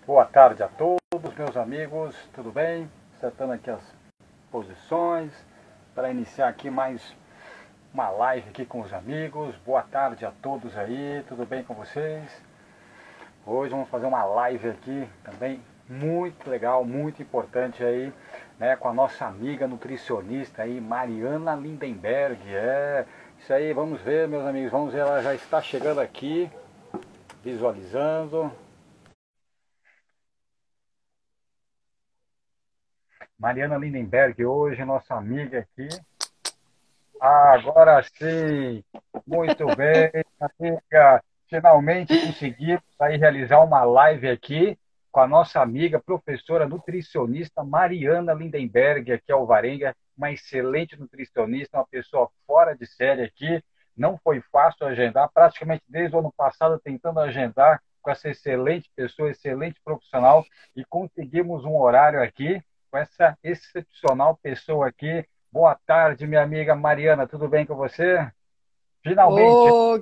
Boa tarde a todos, meus amigos, tudo bem? Setando aqui as posições para iniciar aqui mais uma live aqui com os amigos. Boa tarde a todos aí, tudo bem com vocês? Hoje vamos fazer uma live aqui também muito legal, muito importante aí, né, com a nossa amiga nutricionista aí, Mariana Lindenberg. Isso aí, vamos ver, meus amigos, vamos ver, ela já está chegando aqui, visualizando. Mariana Lindenberg, hoje, nossa amiga aqui. Agora sim, muito bem, amiga. Finalmente conseguimos aí realizar uma live aqui com a nossa amiga, professora nutricionista Mariana Lindenberg, aqui Alvarenga, uma excelente nutricionista, uma pessoa fora de série aqui. Não foi fácil agendar, praticamente desde o ano passado tentando agendar com essa excelente pessoa, excelente profissional, e conseguimos um horário aqui com essa excepcional pessoa aqui. Boa tarde, minha amiga Mariana, tudo bem com você? Finalmente. Ô,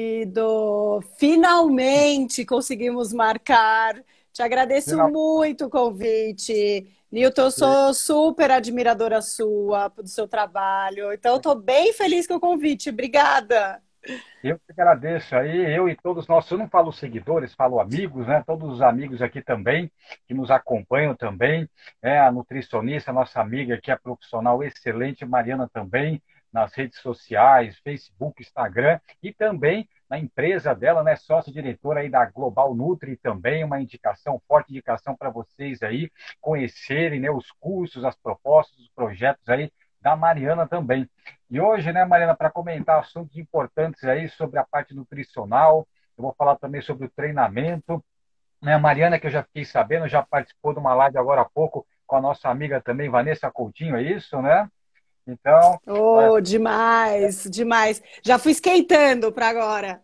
querido, finalmente conseguimos marcar. Te agradeço Finalmente. muito o convite. Nilton, eu sou super admiradora sua, do seu trabalho. Então, estou bem feliz com o convite. Obrigada. Eu que agradeço aí, eu e todos nós, eu não falo seguidores, falo amigos, né? Todos os amigos aqui também, que nos acompanham também, a nutricionista, nossa amiga que é profissional excelente, Mariana também, nas redes sociais, Facebook, Instagram, e também na empresa dela, né? Sócia-diretora aí da Global Nutri também, uma indicação, forte indicação para vocês aí conhecerem, né, os cursos, as propostas, os projetos aí da Mariana também. E hoje, né, Mariana, para comentar assuntos importantes aí sobre a parte nutricional, eu vou falar também sobre o treinamento, né? A Mariana, que eu já fiquei sabendo, já participou de uma live agora há pouco com a nossa amiga também, Vanessa Coutinho, é isso, né? Então, olha, Oh, demais, demais. Já fui esquentando para agora.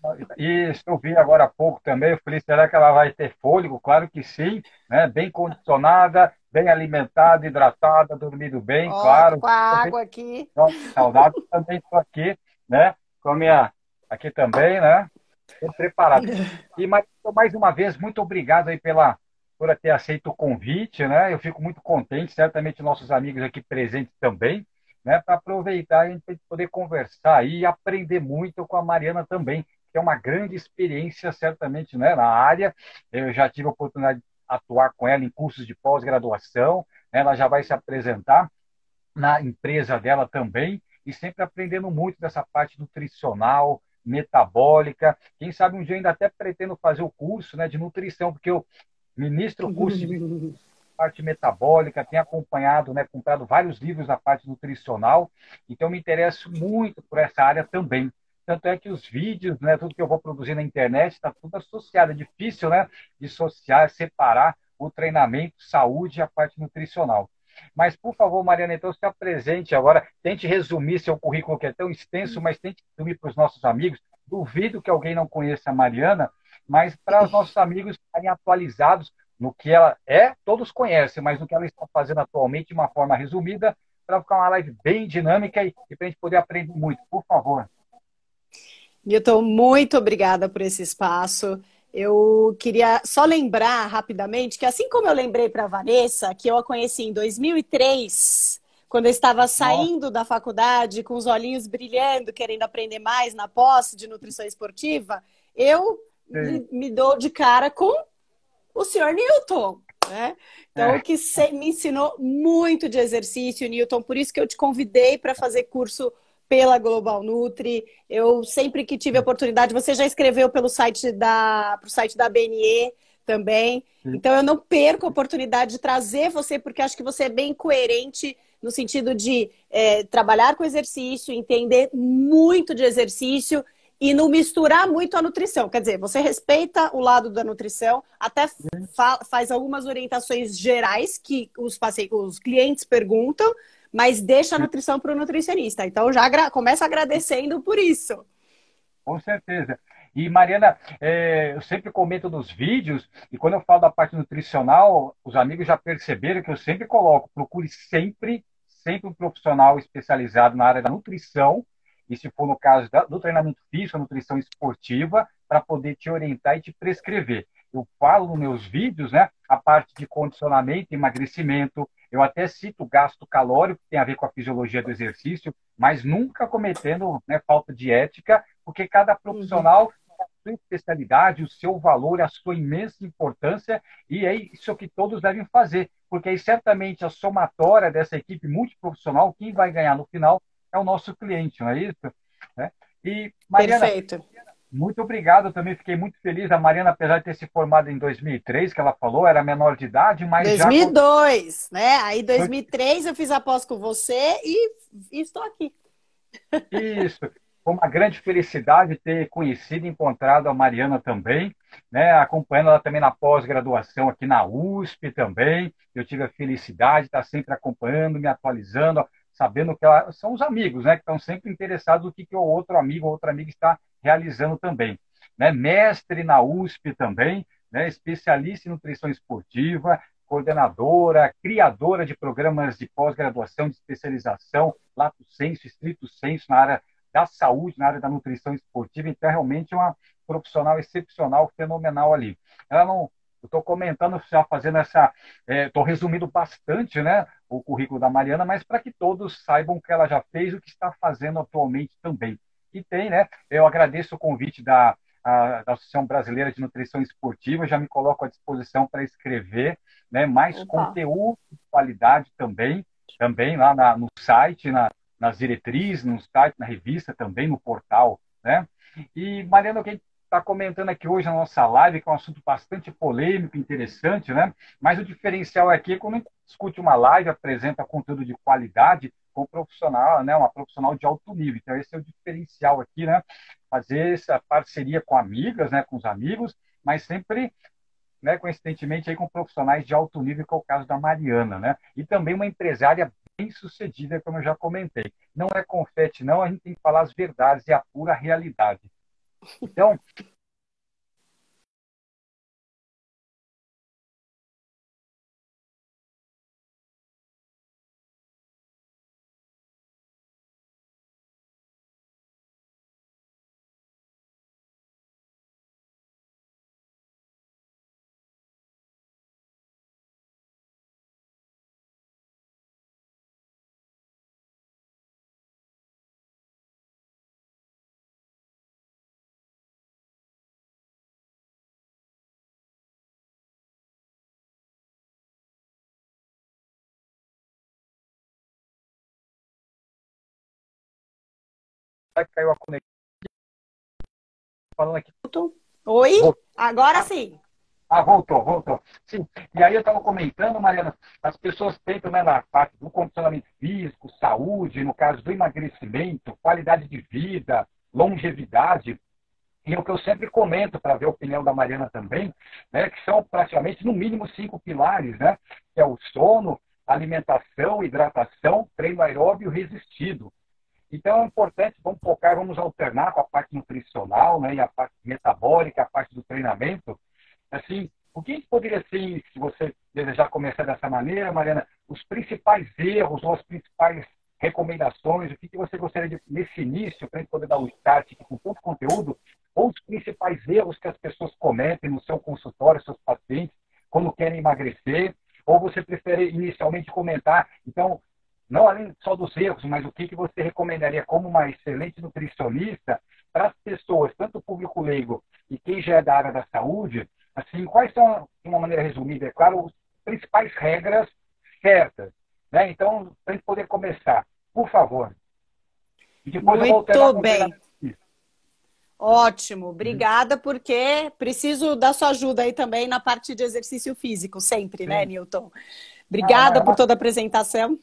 isso eu vi agora há pouco também, eu falei, será que ela vai ter fôlego? Claro que sim, né? Bem condicionada, bem alimentada, hidratada, dormindo bem, Ó, tô claro. com a água aqui. Saudável, também estou aqui, né? Com a minha, aqui também, né? Estou preparado. E mais uma vez, muito obrigado aí por ter aceito o convite, né? Eu fico muito contente, certamente nossos amigos aqui presentes também, né? Para aproveitar e a gente poder conversar e aprender muito com a Mariana também, que é uma grande experiência, certamente, né? Na área. Eu já tive a oportunidade de atuar com ela em cursos de pós-graduação, né? Ela já vai se apresentar na empresa dela também, e sempre aprendendo muito dessa parte nutricional, metabólica. Quem sabe um dia eu ainda até pretendo fazer o curso, né, de nutrição, porque eu ministro o curso de parte metabólica, tenho acompanhado, né, comprado vários livros da parte nutricional, então me interesso muito por essa área também. Tanto é que os vídeos, né, tudo que eu vou produzir na internet, está tudo associado. É difícil, né, dissociar, separar o treinamento, saúde e a parte nutricional. Mas, por favor, Mariana, então se apresente agora, tente resumir seu currículo, que é tão extenso, mas tente resumir para os nossos amigos. Duvido que alguém não conheça a Mariana, mas para os nossos amigos estarem atualizados no que ela é, todos conhecem, mas no que ela está fazendo atualmente de uma forma resumida, para ficar uma live bem dinâmica e para a gente poder aprender muito. Por favor. Nilton, muito obrigada por esse espaço. Eu queria só lembrar rapidamente que, assim como eu lembrei para a Vanessa, que eu a conheci em 2003, quando eu estava Nossa, saindo da faculdade, com os olhinhos brilhando, querendo aprender mais na pós de nutrição esportiva, eu sim. me dou de cara com o senhor Newton, né? Então, É, que me ensinou muito de exercício, Newton, por isso que eu te convidei para fazer curso pela Global Nutri. Eu sempre que tive a oportunidade, você já escreveu pro site da BNE também. sim. Então, eu não perco a oportunidade de trazer você, porque acho que você é bem coerente no sentido de trabalhar com exercício, entender muito de exercício e não misturar muito a nutrição. Quer dizer, você respeita o lado da nutrição, até faz algumas orientações gerais que os clientes perguntam, mas deixa a nutrição para o nutricionista. Então já começa agradecendo por isso. Com certeza. E, Mariana, eu sempre comento nos vídeos, e quando eu falo da parte nutricional, os amigos já perceberam que eu sempre coloco, procure sempre um profissional especializado na área da nutrição, e se for no caso do treinamento físico, a nutrição esportiva, para poder te orientar e te prescrever. eu falo nos meus vídeos, né, a parte de condicionamento e emagrecimento. Eu até cito gasto calórico, que tem a ver com a fisiologia do exercício, mas nunca cometendo, né, falta de ética, porque cada profissional tem a sua especialidade, o seu valor, a sua imensa importância, e é isso que todos devem fazer, porque aí certamente a somatória dessa equipe multiprofissional, quem vai ganhar no final é o nosso cliente, não é isso? Né? E, Mariana, Perfeito. muito obrigado, eu também fiquei muito feliz. A Mariana, apesar de ter se formado em 2003, que ela falou, era menor de idade, mas já... 2002, né? Aí, 2003, eu fiz a pós com você e estou aqui. Isso, foi uma grande felicidade ter conhecido e encontrado a Mariana também, né? Acompanhando ela também na pós-graduação aqui na USP também. Eu tive a felicidade de estar sempre acompanhando, me atualizando, sabendo que ela... são os amigos, né? Que estão sempre interessados no que o outro amigo ou outra amiga está realizando também. Né? Mestre na USP também, né? Especialista em nutrição esportiva, coordenadora, criadora de programas de pós-graduação, de especialização, lato sensu, estrito sensu, na área da saúde, na área da nutrição esportiva. Então, é realmente uma profissional excepcional, fenomenal ali. Ela não... Eu estou comentando, já fazendo essa... Estou resumindo bastante, né, o currículo da Mariana, mas para que todos saibam o que ela já fez e o que está fazendo atualmente também. E tem, né? Eu agradeço o convite da Associação Brasileira de Nutrição Esportiva, já me coloco à disposição para escrever, né, mais conteúdo de qualidade também lá no site, nas diretrizes, no site, na revista também, no portal, né? E, Mariana, quem está comentando aqui hoje na nossa live, que é um assunto bastante polêmico, interessante, né? Mas o diferencial aqui é quando a gente discute uma live, apresenta conteúdo de qualidade com um profissional, né? Uma profissional de alto nível. Então, esse é o diferencial aqui, né? Fazer essa parceria com amigas, né? Com os amigos, mas sempre, né, coincidentemente aí com profissionais de alto nível, que é o caso da Mariana, né? E também uma empresária bem sucedida, como eu já comentei. Não é confete, não, a gente tem que falar as verdades e a pura realidade. Então, caiu a conexão, falando aqui. Oi? Voltou. Agora sim. Voltou. Sim. E aí eu estava comentando, Mariana, as pessoas tentam, né, na parte do condicionamento físico, saúde, no caso do emagrecimento, qualidade de vida, longevidade. E é o que eu sempre comento, para ver a opinião da Mariana também, né, que são praticamente, no mínimo, 5 pilares, né? Que é o sono, alimentação, hidratação, treino aeróbio resistido. Então, é importante, vamos focar, vamos alternar com a parte nutricional, né, e a parte metabólica, a parte do treinamento. Assim, o que poderia ser, se você desejar começar dessa maneira, Mariana, os principais erros ou as principais recomendações, o que você gostaria de, nesse início, para a gente poder dar o start aqui com tanto conteúdo, ou os principais erros que as pessoas cometem no seu consultório, seus pacientes, quando querem emagrecer, ou você prefere inicialmente comentar, então, não além só dos erros, mas o que você recomendaria como uma excelente nutricionista para as pessoas, tanto o público leigo e quem já é da área da saúde, assim, quais são, de uma maneira resumida, é claro, as principais regras certas, né? Então, para a gente poder começar, por favor. E depois Muito bem. Ótimo, obrigada, porque preciso da sua ajuda aí também na parte de exercício físico, sempre, né, Newton? Obrigada por toda a apresentação.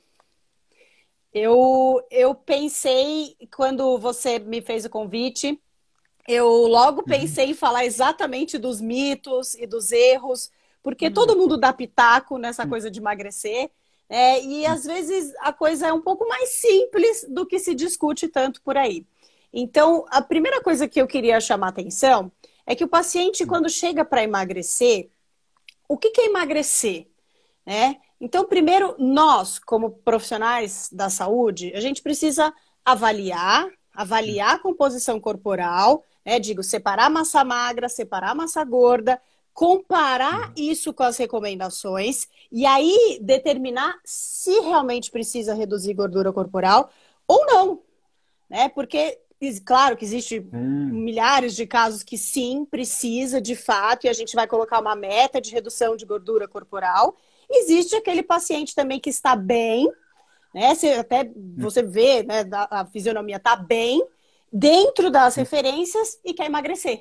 Eu pensei, quando você me fez o convite, eu logo pensei em falar exatamente dos mitos e dos erros, porque todo mundo dá pitaco nessa coisa de emagrecer, né? E às vezes a coisa é um pouco mais simples do que se discute tanto por aí. Então, a primeira coisa que eu queria chamar a atenção é que o paciente, quando chega para emagrecer, o que é emagrecer? Né? Então, primeiro, nós, como profissionais da saúde, a gente precisa avaliar a composição corporal, né? Digo, separar massa magra, separar massa gorda, comparar isso com as recomendações e aí determinar se realmente precisa reduzir gordura corporal ou não, né? Porque, claro que existe milhares de casos que sim, precisa de fato, e a gente vai colocar uma meta de redução de gordura corporal. Existe aquele paciente também que está bem, né? Você vê, né, a fisionomia está bem, dentro das referências e quer emagrecer.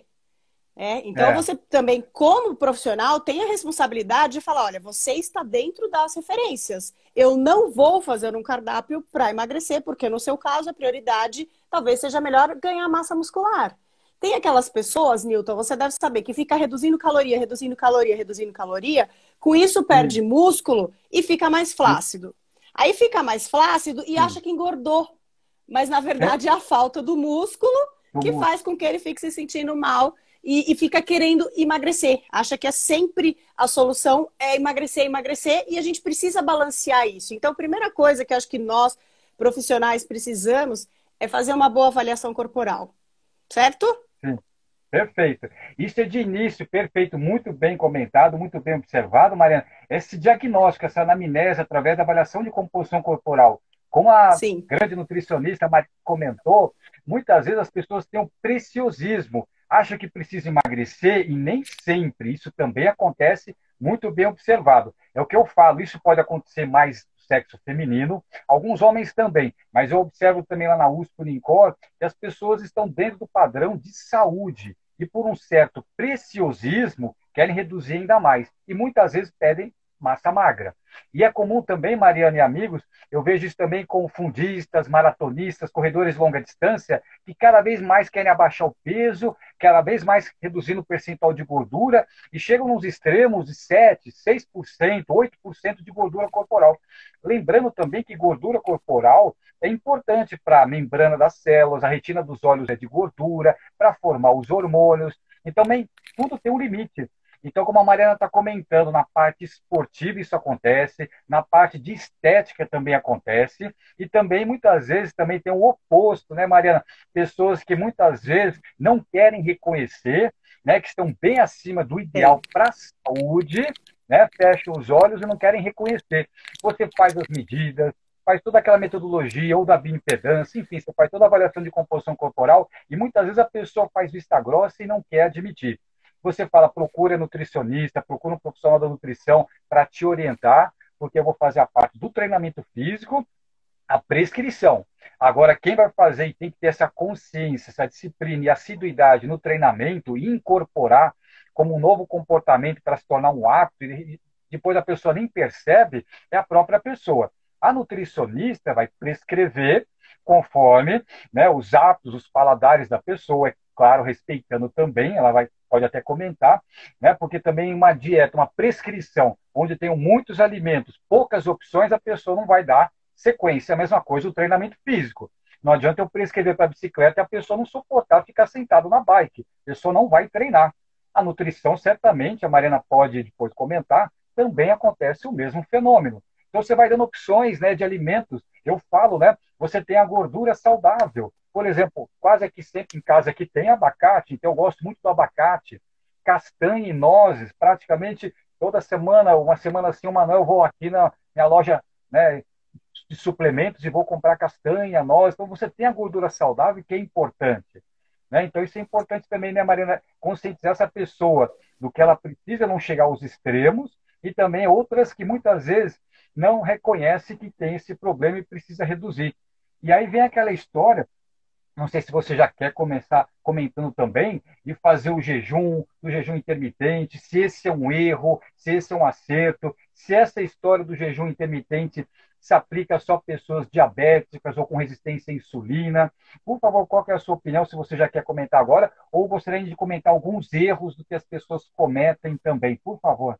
Então, você também, como profissional, tem a responsabilidade de falar, olha, você está dentro das referências. Eu não vou fazer um cardápio para emagrecer, porque no seu caso a prioridade talvez seja melhor ganhar massa muscular. Tem aquelas pessoas, Newton, você deve saber, que fica reduzindo caloria, reduzindo caloria, reduzindo caloria, com isso perde músculo e fica mais flácido. Aí fica mais flácido e acha que engordou. Mas, na verdade, é a falta do músculo que faz com que ele fique se sentindo mal e fica querendo emagrecer. Acha que é sempre a solução é emagrecer, emagrecer, e a gente precisa balancear isso. Então, a primeira coisa que acho que nós, profissionais, precisamos é fazer uma boa avaliação corporal. Certo? Sim, perfeito. Isso é de início, perfeito, muito bem comentado, muito bem observado, Mariana. Esse diagnóstico, essa anamnese, através da avaliação de composição corporal, como a grande nutricionista comentou, muitas vezes as pessoas têm um preciosismo, acham que precisa emagrecer e nem sempre. Isso também acontece, muito bem observado. É o que eu falo, isso pode acontecer mais no sexo feminino, alguns homens também, mas eu observo também lá na USP, Unicor, que as pessoas estão dentro do padrão de saúde e por um certo preciosismo querem reduzir ainda mais e muitas vezes pedem massa magra. E é comum também, Mariana e amigos, eu vejo isso também com fundistas, maratonistas, corredores de longa distância, que cada vez mais querem abaixar o peso, cada vez mais reduzindo o percentual de gordura, e chegam nos extremos de 7%, 6%, 8% de gordura corporal. Lembrando também que gordura corporal é importante para a membrana das células, a retina dos olhos é de gordura, para formar os hormônios, e também tudo tem um limite. Então, como a Mariana está comentando, na parte esportiva isso acontece, na parte de estética também acontece, e também, muitas vezes, também tem o oposto, né, Mariana? Pessoas que muitas vezes não querem reconhecer, né, que estão bem acima do ideal para a saúde, né, fecham os olhos e não querem reconhecer. Você faz as medidas, faz toda aquela metodologia, ou da bioimpedância, enfim, você faz toda a avaliação de composição corporal, e muitas vezes a pessoa faz vista grossa e não quer admitir. Você fala, procura nutricionista, procura um profissional da nutrição para te orientar, porque eu vou fazer a parte do treinamento físico, a prescrição. Agora, quem vai fazer e tem que ter essa consciência, essa disciplina e assiduidade no treinamento e incorporar como um novo comportamento para se tornar um hábito, e depois a pessoa nem percebe, é a própria pessoa. A nutricionista vai prescrever conforme, né, os hábitos, os paladares da pessoa, é claro, respeitando também, ela pode até comentar, né, porque também uma dieta, uma prescrição, onde tem muitos alimentos, poucas opções, a pessoa não vai dar sequência. A mesma coisa o treinamento físico. Não adianta eu prescrever para a bicicleta e a pessoa não suportar ficar sentado na bike. A pessoa não vai treinar. A nutrição, certamente, a Mariana pode depois comentar, também acontece o mesmo fenômeno. Então, você vai dando opções, né, de alimentos. Eu falo, né, você tem a gordura saudável. Por exemplo, quase aqui sempre em casa aqui tem abacate, então eu gosto muito do abacate. Castanha e nozes, praticamente toda semana, uma semana sim, uma não, eu vou aqui na minha loja, né, de suplementos e vou comprar castanha, noz. Então, você tem a gordura saudável, que é importante. Né? Então, isso é importante também, né, Mariana? Conscientizar essa pessoa do que ela precisa, não chegar aos extremos, e também outras que muitas vezes não reconhecem que tem esse problema e precisa reduzir. E aí vem aquela história, não sei se você já quer começar comentando também, e fazer o jejum intermitente, se esse é um erro, se esse é um acerto, se essa história do jejum intermitente se aplica só a pessoas diabéticas ou com resistência à insulina. Por favor, qual que é a sua opinião, se você já quer comentar agora, ou gostaria de comentar alguns erros do que as pessoas cometem também, por favor.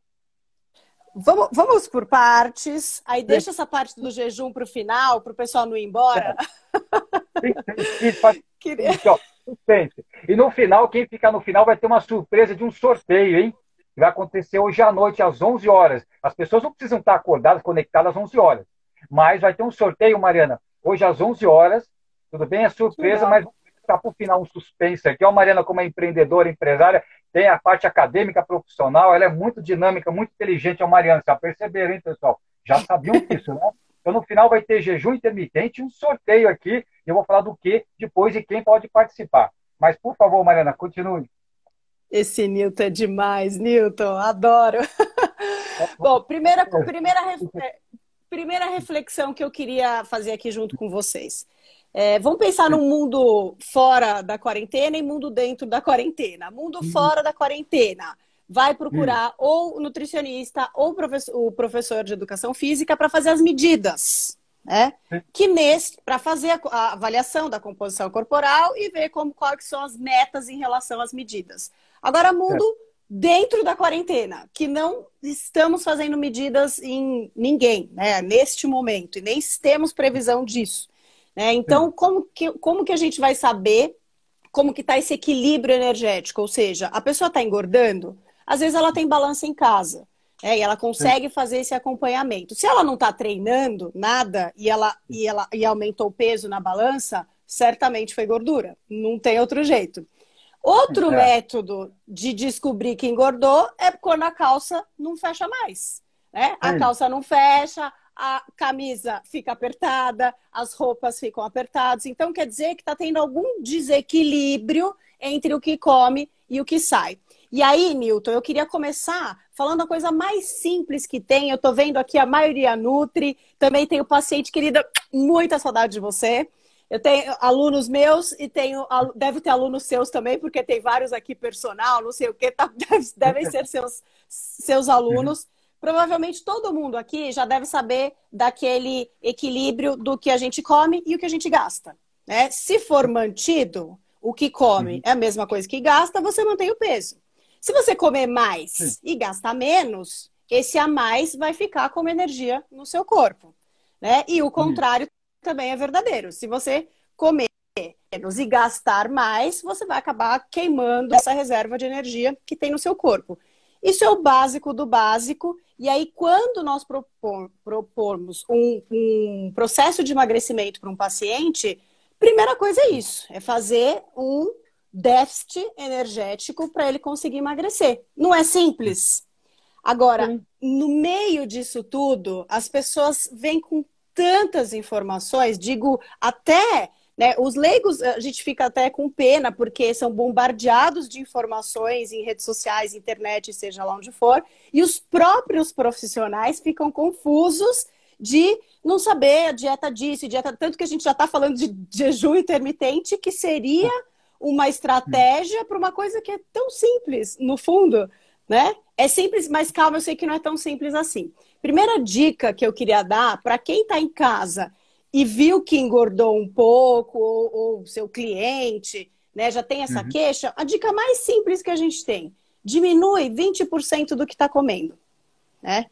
Vamos por partes. Aí deixa essa parte do jejum para o final, para o pessoal não ir embora. E no final, quem ficar no final vai ter uma surpresa de um sorteio, hein? Que vai acontecer hoje à noite, às 11 horas. As pessoas não precisam estar acordadas, conectadas às 11 horas. Mas vai ter um sorteio, Mariana, hoje às 11 horas. Tudo bem? É surpresa, mas está para o final um suspense aqui. Ó, Mariana, como é empreendedora, empresária, tem a parte acadêmica, profissional, ela é muito dinâmica, muito inteligente, a Mariana, já perceberam, hein, pessoal? Já sabiam disso, né? Então, no final vai ter jejum intermitente, um sorteio aqui, eu vou falar do que depois e quem pode participar. Mas, por favor, Mariana, continue. Esse Newton é demais, Newton, adoro. Bom, primeira reflexão que eu queria fazer aqui junto com vocês. Vamos pensar num mundo fora da quarentena e mundo dentro da quarentena. Mundo fora da quarentena. Vai procurar ou o nutricionista ou o professor de educação física para fazer as medidas, né? Para fazer a avaliação da composição corporal e ver quais são as metas em relação às medidas. Agora, mundo dentro da quarentena, que não estamos fazendo medidas em ninguém, né, neste momento, e nem temos previsão disso. Né? Então, como que a gente vai saber como que está esse equilíbrio energético? Ou seja, a pessoa está engordando, às vezes ela tem balança em casa, e ela consegue fazer esse acompanhamento. Se ela não está treinando nada e aumentou o peso na balança, certamente foi gordura. Não tem outro jeito. Outro método de descobrir que engordou é quando a calça não fecha mais. Né? A calça não fecha, a camisa fica apertada, as roupas ficam apertadas. Então, quer dizer que está tendo algum desequilíbrio entre o que come e o que sai. E aí, Newton, eu queria começar falando a coisa mais simples que tem. Eu estou vendo aqui a maioria nutri, também tenho paciente querida, muita saudade de você. Eu tenho alunos meus e deve ter alunos seus também, porque tem vários aqui, personal, não sei o que, devem ser seus alunos. Provavelmente todo mundo aqui já deve saber daquele equilíbrio do que a gente come e o que a gente gasta. Né? Se for mantido, o que come é a mesma coisa que gasta, você mantém o peso. Se você comer mais e gastar menos, esse a mais vai ficar como energia no seu corpo. Né? E o contrário também é verdadeiro. Se você comer menos e gastar mais, você vai acabar queimando essa reserva de energia que tem no seu corpo. Isso é o básico do básico. E aí, quando nós propormos um processo de emagrecimento para um paciente, primeira coisa é isso, é fazer um déficit energético para ele conseguir emagrecer. Não é simples? Agora, no meio disso tudo, as pessoas vêm com tantas informações, digo até, né, os leigos, a gente fica até com pena, porque são bombardeados de informações em redes sociais, internet, seja lá onde for, e os próprios profissionais ficam confusos de não saber a dieta disso, dieta, tanto que a gente já está falando de jejum intermitente, que seria uma estratégia para uma coisa que é tão simples, no fundo, né? É simples, mas calma, eu sei que não é tão simples assim. Primeira dica que eu queria dar para quem está em casa e viu que engordou um pouco, ou seu cliente, né, já tem essa queixa, a dica mais simples que a gente tem, diminui 20% do que está comendo. Né?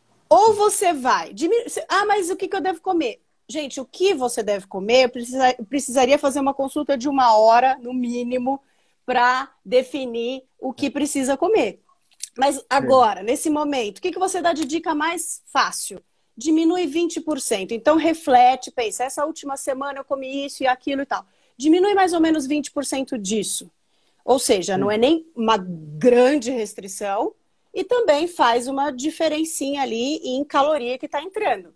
Ou você vai, mas o que eu devo comer? Gente, o que você deve comer, eu precisaria fazer uma consulta de 1 hora, no mínimo, para definir o que precisa comer. Mas agora, nesse momento, o que você dá de dica mais fácil? Diminui 20%. Então, reflete, pensa, essa última semana eu comi isso e aquilo e tal. Diminui mais ou menos 20% disso. Ou seja, não é nem uma grande restrição e também faz uma diferencinha ali em caloria que está entrando.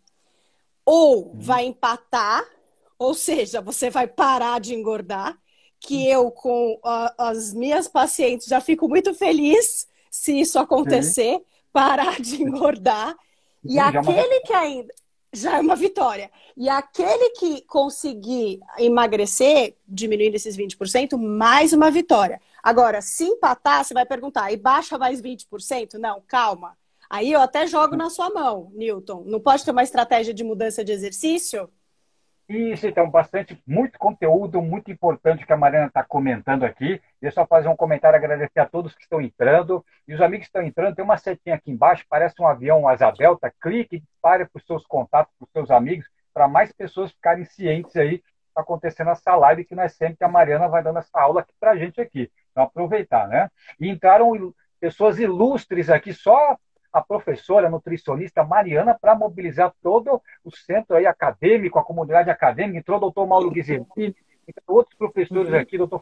Ou vai empatar, ou seja, você vai parar de engordar, que eu, com as minhas pacientes, já fico muito feliz se isso acontecer, parar de engordar. E aquele que ainda... Já é uma vitória. E aquele que conseguir emagrecer, diminuindo esses 20%, mais uma vitória. Agora, se empatar, você vai perguntar, e baixa mais 20%? Não, calma. Aí eu até jogo na sua mão, Newton. Não pode ter uma estratégia de mudança de exercício? Isso, então, muito conteúdo, muito importante que a Mariana está comentando aqui. Deixa eu só fazer um comentário, agradecer a todos que estão entrando. E os amigos que estão entrando, tem uma setinha aqui embaixo, parece um avião, um asa delta. Clique, dispare para os seus contatos, para os seus amigos, para mais pessoas ficarem cientes aí que está acontecendo essa live, que não é sempre que a Mariana vai dando essa aula aqui para a gente aqui. Então, aproveitar, né? E entraram pessoas ilustres aqui, só a professora, a nutricionista Mariana, para mobilizar todo o centro aí acadêmico, a comunidade acadêmica. Entrou o doutor Mauro Guizertini, outros professores aqui, doutor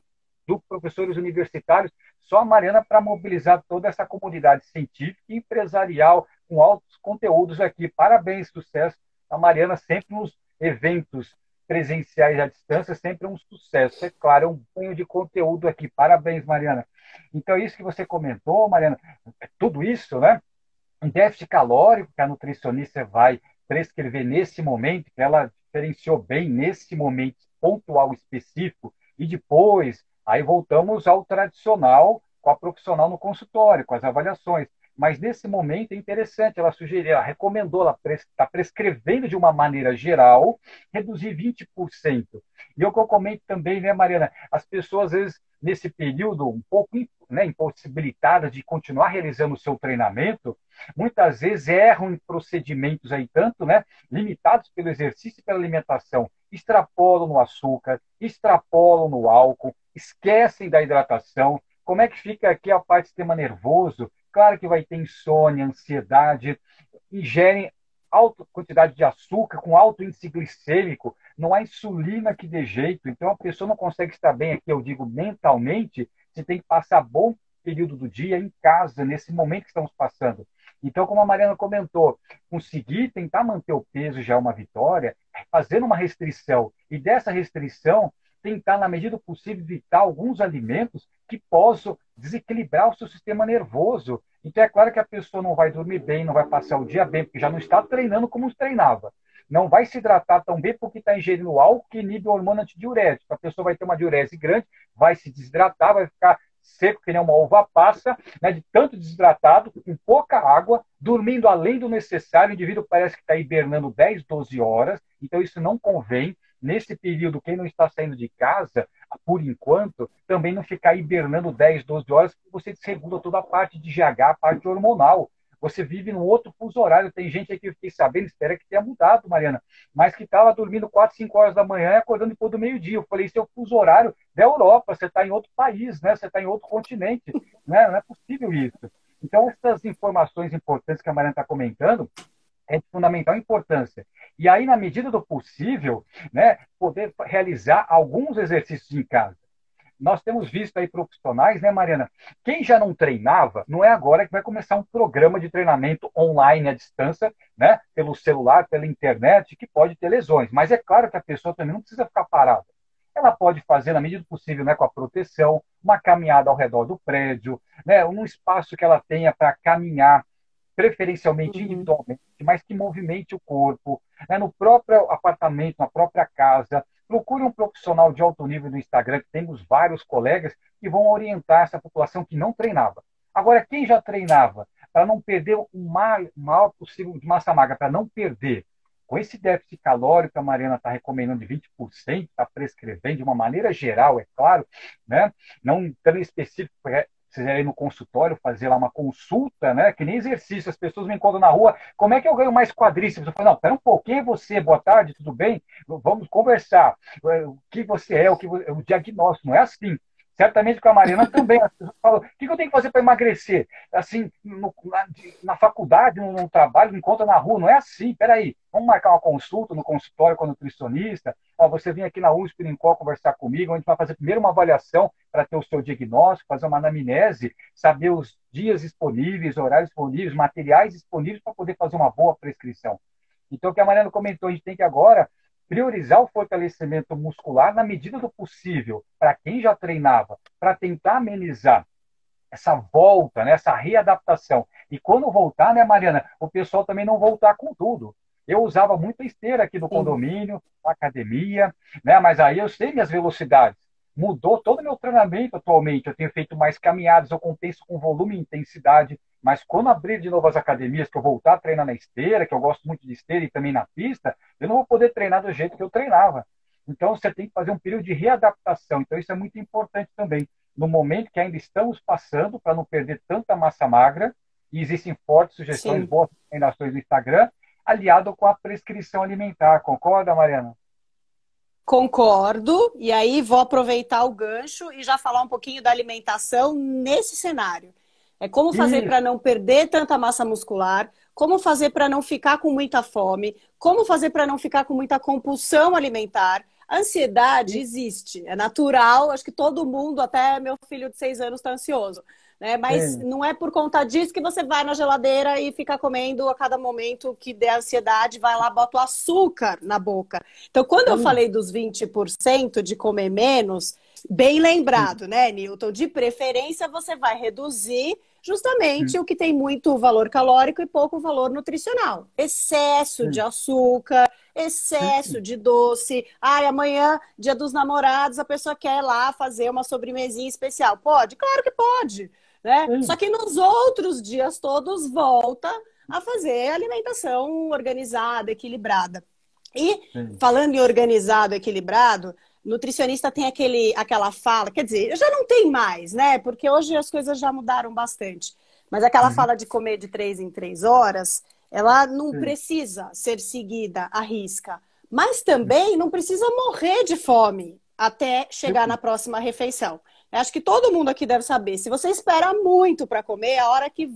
professores universitários, só a Mariana para mobilizar toda essa comunidade científica e empresarial com altos conteúdos aqui. Parabéns, sucesso. A Mariana sempre nos eventos presenciais à distância, sempre é um sucesso. É claro, é um banho de conteúdo aqui. Parabéns, Mariana. Então, isso que você comentou, Mariana, tudo isso, né? Um déficit calórico que a nutricionista vai prescrever nesse momento, que ela diferenciou bem nesse momento pontual específico, e depois, aí voltamos ao tradicional, com a profissional no consultório, com as avaliações. Mas nesse momento é interessante, ela sugeriu, ela recomendou, ela está prescrevendo de uma maneira geral, reduzir 20%. E o que eu comento também, né, Mariana, as pessoas, às vezes, nesse período, um pouco, né, impossibilitadas de continuar realizando o seu treinamento, muitas vezes erram em procedimentos aí tanto, né, limitados pelo exercício e pela alimentação, extrapolam no açúcar, extrapolam no álcool, esquecem da hidratação. Como é que fica aqui a parte do sistema nervoso? Claro que vai ter insônia, ansiedade, ingerem alta quantidade de açúcar com alto índice glicêmico, não há insulina que dê jeito, então a pessoa não consegue estar bem aqui, eu digo mentalmente, você tem que passar bom período do dia em casa, nesse momento que estamos passando. Então, como a Mariana comentou, conseguir tentar manter o peso já é uma vitória, fazendo uma restrição, e dessa restrição, tentar, na medida do possível, evitar alguns alimentos que possam desequilibrar o seu sistema nervoso. Então, é claro que a pessoa não vai dormir bem, não vai passar o dia bem, porque já não está treinando como treinava. Não vai se hidratar tão bem porque está ingerindo álcool que inibe o hormônio antidiurético. A pessoa vai ter uma diurese grande, vai se desidratar, vai ficar seco que nem uma uva passa, né, de tanto desidratado, com pouca água, dormindo além do necessário. O indivíduo parece que está hibernando 10, 12 horas, então isso não convém. Nesse período, quem não está saindo de casa, por enquanto, também não ficar hibernando 10, 12 horas, porque você desregula toda a parte de GH, a parte hormonal. Você vive num outro fuso horário. Tem gente aí que eu fiquei sabendo, espero que tenha mudado, Mariana, mas que estava dormindo 4, 5 horas da manhã e acordando depois do meio-dia. Eu falei, isso é o fuso horário da Europa, você está em outro país, né? Você está em outro continente. Né? Não é possível isso. Então, essas informações importantes que a Mariana está comentando, é de fundamental importância. E aí, na medida do possível, né, poder realizar alguns exercícios em casa. Nós temos visto aí profissionais, né, Mariana? Quem já não treinava, não é agora que vai começar um programa de treinamento online à distância, né, pelo celular, pela internet, que pode ter lesões. Mas é claro que a pessoa também não precisa ficar parada. Ela pode fazer, na medida do possível, né, com a proteção, uma caminhada ao redor do prédio, né, um espaço que ela tenha para caminhar, preferencialmente individualmente, mas que movimente o corpo, né, no próprio apartamento, na própria casa. Procure um profissional de alto nível no Instagram, que temos vários colegas que vão orientar essa população que não treinava. Agora, quem já treinava, para não perder o maior possível de massa magra, para não perder, com esse déficit calórico que a Mariana está recomendando de 20%, está prescrevendo de uma maneira geral, é claro, né? Não tão específico, vocês irem no consultório fazer lá uma consulta, né? Que nem exercício, as pessoas me encontram na rua, como é que eu ganho mais quadríceps? Eu falo, não, pera um pouquinho, é você, boa tarde, tudo bem? Vamos conversar. O que você é, o diagnóstico, não é assim. Certamente com a Mariana também. As pessoas falam, o que eu tenho que fazer para emagrecer? Assim, na faculdade, no trabalho, me encontra na rua, não é assim. Peraí, vamos marcar uma consulta no consultório com a nutricionista. Ó, você vem aqui na USP, no INCOL, conversar comigo, a gente vai fazer primeiro uma avaliação para ter o seu diagnóstico, fazer uma anamnese, saber os dias disponíveis, horários disponíveis, materiais disponíveis para poder fazer uma boa prescrição. Então, o que a Mariana comentou, a gente tem que agora priorizar o fortalecimento muscular na medida do possível, para quem já treinava, para tentar amenizar essa volta, né, essa readaptação. E quando voltar, né, Mariana, o pessoal também não voltar com tudo. Eu usava muita esteira aqui no condomínio, na academia, né, mas aí eu sei minhas velocidades. Mudou todo o meu treinamento atualmente. Eu tenho feito mais caminhadas, eu compenso com volume e intensidade. Mas quando abrir de novo as academias, que eu voltar a treinar na esteira, que eu gosto muito de esteira e também na pista, eu não vou poder treinar do jeito que eu treinava. Então, você tem que fazer um período de readaptação. Então, isso é muito importante também. No momento que ainda estamos passando, para não perder tanta massa magra, e existem fortes sugestões, Sim. boas recomendações no Instagram, aliado com a prescrição alimentar. Concorda, Mariana? Concordo. E aí vou aproveitar o gancho e já falar um pouquinho da alimentação nesse cenário. É como fazer Isso. para não perder tanta massa muscular, como fazer para não ficar com muita fome, como fazer para não ficar com muita compulsão alimentar. A ansiedade existe, é natural, acho que todo mundo, até meu filho de 6 anos, está ansioso. Né? Mas Sim. não é por conta disso que você vai na geladeira e fica comendo a cada momento que der ansiedade, vai lá, bota o açúcar na boca. Então, quando eu Sim. falei dos 20% de comer menos, bem lembrado, né, Newton? De preferência, você vai reduzir justamente Sim. o que tem muito valor calórico e pouco valor nutricional. Excesso de Sim. açúcar, Sim. excesso de doce. Ai, amanhã, dia dos namorados, a pessoa quer lá fazer uma sobremesinha especial. Pode? Claro que pode, né? Só Sim. que nos outros dias todos volta a fazer alimentação organizada, equilibrada. E Sim. falando em organizado, equilibrado, nutricionista tem aquela fala, quer dizer, já não tem mais, né? Porque hoje as coisas já mudaram bastante. Mas aquela Uhum. fala de comer de 3 em 3 horas, ela não Sim. precisa ser seguida à risca. Mas também não precisa morrer de fome até chegar na Sim. próxima refeição. Eu acho que todo mundo aqui deve saber. Se você espera muito para comer, a hora que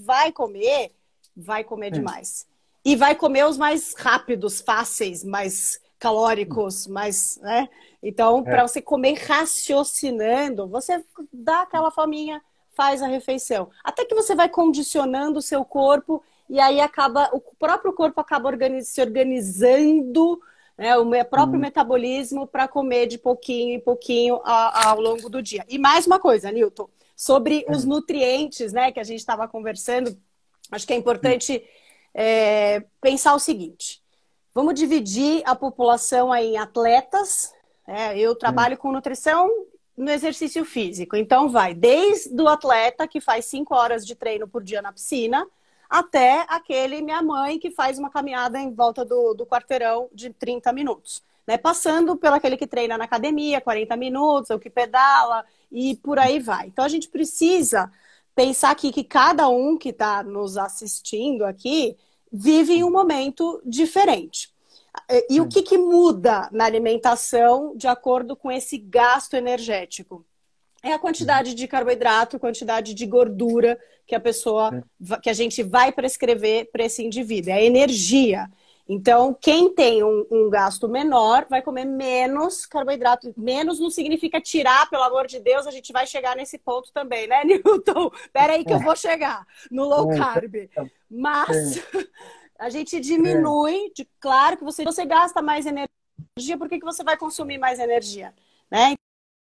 vai comer Sim. demais. E vai comer os mais rápidos, fáceis, mais calóricos, mais, né? Então, É. para você comer raciocinando, você dá aquela fominha, faz a refeição. Até que você vai condicionando o seu corpo e aí acaba, o próprio corpo acaba se organizando, né, o próprio Sim. metabolismo para comer de pouquinho em pouquinho ao longo do dia. E mais uma coisa, Newton, sobre os Sim. nutrientes, né, que a gente estava conversando, acho que é Sim. importante pensar o seguinte: vamos dividir a população aí em atletas. Eu Sim. trabalho com nutrição no exercício físico. Então, vai desde o atleta que faz 5 horas de treino por dia na piscina, até aquele minha mãe que faz uma caminhada em volta do quarteirão de 30 minutos. Né? Passando pelo aquele que treina na academia, 40 minutos, ou que pedala, e por aí vai. Então, a gente precisa pensar aqui que cada um que está nos assistindo aqui vive em um momento diferente. E o Sim. que muda na alimentação de acordo com esse gasto energético? É a Uhum. quantidade de carboidrato, quantidade de gordura que Sim. que a gente vai prescrever para esse indivíduo. É a energia. Então, quem tem um gasto menor vai comer menos carboidrato. Menos não significa tirar, pelo amor de Deus, a gente vai chegar nesse ponto também, né, Newton? Espera aí que eu vou chegar no low carb. Mas Sim. a gente Sim. diminui, claro que você gasta mais energia, por que você vai consumir mais energia? Né?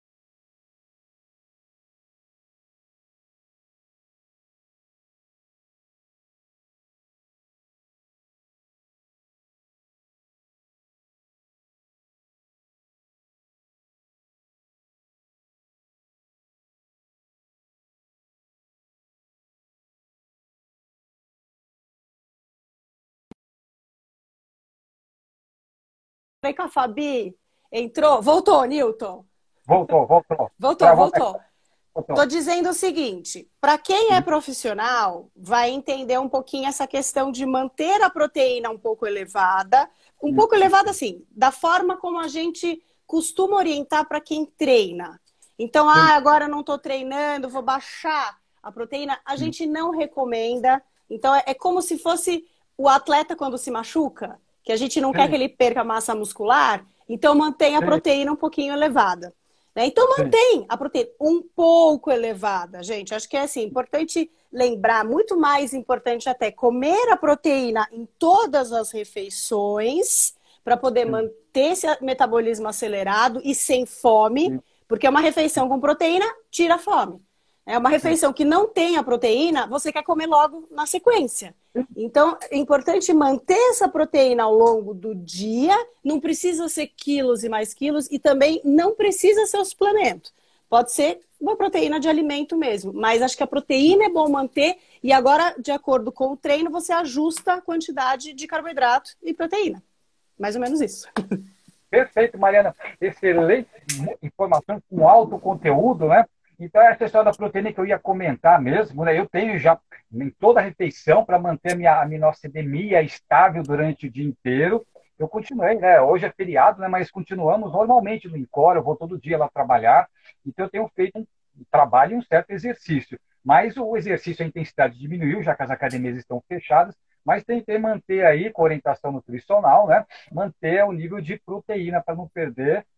Falei com a Fabi, entrou, voltou, Newton. Voltou, voltou. Voltou, Travou, voltou. Estou voltou. dizendo o seguinte: para quem é Uhum. profissional, vai entender um pouquinho essa questão de manter a proteína um pouco elevada assim, da forma como a gente costuma orientar para quem treina. Então, Sim. agora eu não estou treinando, vou baixar a proteína. A Sim. gente não recomenda. Então, é como se fosse o atleta quando se machuca, que a gente não quer que Sim. ele perca massa muscular, então mantém a Sim. proteína um pouquinho elevada. Né? Então Sim. mantém a proteína um pouco elevada, gente. Acho que é assim, importante lembrar, muito mais importante até comer a proteína em todas as refeições para poder Sim. manter esse metabolismo acelerado e sem fome, Sim. porque uma refeição com proteína tira a fome. É uma Sim. refeição que não tem a proteína, você quer comer logo na sequência. Então, é importante manter essa proteína ao longo do dia, não precisa ser quilos e mais quilos, e também não precisa ser o suplemento. Pode ser uma proteína de alimento mesmo, mas acho que a proteína é bom manter, e agora, de acordo com o treino, você ajusta a quantidade de carboidrato e proteína. Mais ou menos isso. Perfeito, Mariana. Excelente informação com alto conteúdo, né? Então, essa história da proteína que eu ia comentar mesmo, né? Eu tenho já em toda a refeição para manter a minha aminocidemia estável durante o dia inteiro. Eu continuei, né? Hoje é feriado, né? Mas continuamos normalmente no Encore, eu vou todo dia lá trabalhar. Então, eu tenho feito um trabalho e um certo exercício. Mas o exercício, a intensidade diminuiu, já que as academias estão fechadas, mas tentei manter aí, com orientação nutricional, né? Manter o nível de proteína para não perder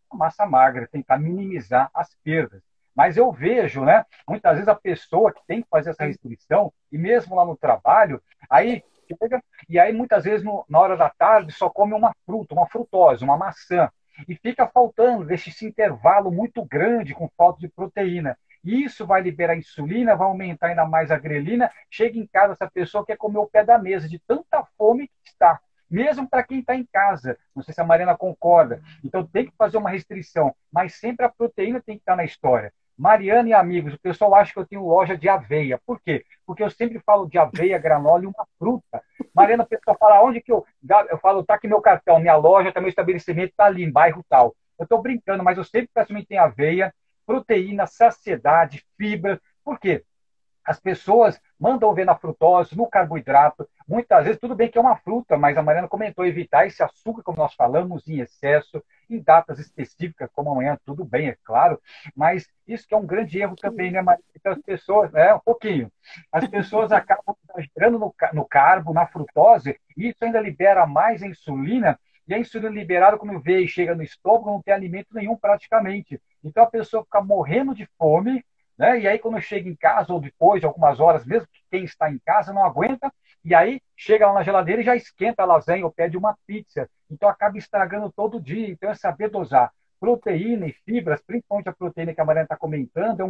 a massa magra, tentar minimizar as perdas. Mas eu vejo, né, muitas vezes a pessoa que tem que fazer essa restrição, e mesmo lá no trabalho, aí chega, e aí muitas vezes na hora da tarde só come uma fruta, uma frutose, uma maçã, e fica faltando esse intervalo muito grande com falta de proteína. E isso vai liberar insulina, vai aumentar ainda mais a grelina. Chega em casa, essa pessoa quer comer o pé da mesa, de tanta fome que está. Mesmo para quem está em casa. Não sei se a Mariana concorda. Então tem que fazer uma restrição, mas sempre a proteína tem que estar na história. Mariana e amigos, o pessoal acha que eu tenho loja de aveia. Por quê? Porque eu sempre falo de aveia, granola e uma fruta. Mariana, o pessoal fala, onde que eu... Eu falo, tá aqui meu cartão, minha loja, tá meu estabelecimento, tá ali, em bairro tal. Eu estou brincando, mas eu sempre peço que tem aveia, proteína, saciedade, fibra. Por quê? As pessoas mandam ver na frutose, no carboidrato. Muitas vezes, tudo bem que é uma fruta, mas a Mariana comentou evitar esse açúcar, como nós falamos, em excesso, em datas específicas, como amanhã, tudo bem, é claro. Mas isso que é um grande erro também, né, Mariana? Então, as pessoas, um pouquinho. As pessoas acabam exagerando no carbo, na frutose, e isso ainda libera mais a insulina, e a insulina liberada, quando vê e chega no estômago, não tem alimento nenhum praticamente. Então, a pessoa fica morrendo de fome, né? E aí, quando chega em casa, ou depois de algumas horas, mesmo que quem está em casa não aguenta, e aí chega lá na geladeira e já esquenta a lasanha ou pede uma pizza. Então, acaba estragando todo dia. Então, é saber dosar. Proteína e fibras, principalmente a proteína que a Mariana está comentando, é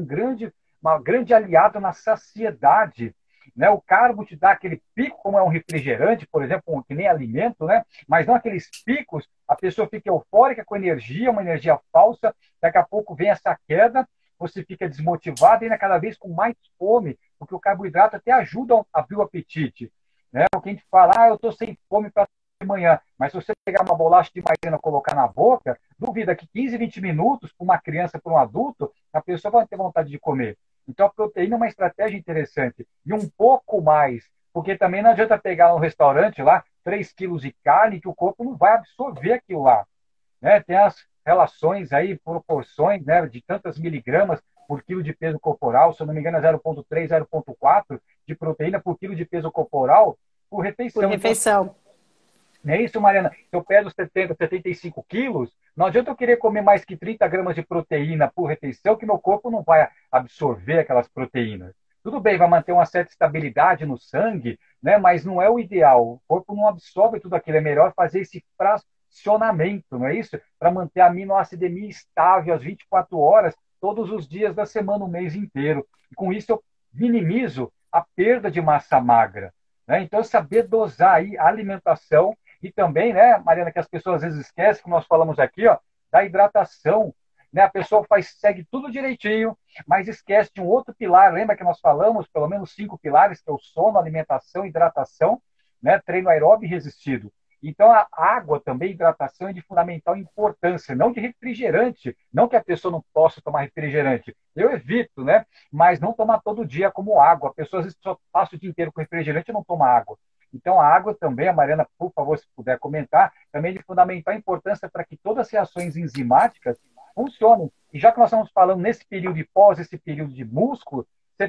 uma grande aliado na saciedade. Né? O carbo te dá aquele pico, como é um refrigerante, por exemplo, que nem alimento, né? Mas não aqueles picos, a pessoa fica eufórica com energia, uma energia falsa, daqui a pouco vem essa queda, você fica desmotivado e ainda cada vez com mais fome, porque o carboidrato até ajuda a abrir o apetite. Né? Porque a gente fala, eu estou sem fome para de manhã, mas se você pegar uma bolacha de maisena e colocar na boca, duvida que 15, 20 minutos, para uma criança, para um adulto, a pessoa vai ter vontade de comer. Então a proteína é uma estratégia interessante. E um pouco mais, porque também não adianta pegar no restaurante lá 3 quilos de carne que o corpo não vai absorver aquilo lá. Né? Tem as relações aí, proporções, né, de tantas miligramas por quilo de peso corporal, se eu não me engano é 0,3, 0,4 de proteína por quilo de peso corporal por refeição. Por refeição. Então, não é isso, Mariana? Se eu peso 70, 75 quilos, não adianta eu querer comer mais que 30 gramas de proteína por refeição, que meu corpo não vai absorver aquelas proteínas. Tudo bem, vai manter uma certa estabilidade no sangue, né? Mas não é o ideal. O corpo não absorve tudo aquilo. É melhor fazer esse fracionamento, não é isso? Para manter a aminoacidemia estável às 24 horas, todos os dias da semana, o mês inteiro. E com isso eu minimizo a perda de massa magra. Né? Então, saber dosar aí a alimentação e também, né, Mariana, que as pessoas às vezes esquecem, que nós falamos aqui, ó, da hidratação. Né? A pessoa segue tudo direitinho, mas esquece de um outro pilar. Lembra que nós falamos, pelo menos 5 pilares, que é o sono, alimentação, hidratação, né? Treino aeróbio e resistido. Então, a água também, hidratação, é de fundamental importância, não de refrigerante, não que a pessoa não possa tomar refrigerante. Eu evito, né? Mas não tomar todo dia como água. A pessoa às vezes só passa o dia inteiro com refrigerante e não toma água. Então, a água também, a Mariana, por favor, se puder comentar, também é de fundamental importância para que todas as reações enzimáticas funcionem. E já que nós estamos falando nesse período de pós, esse período de músculo,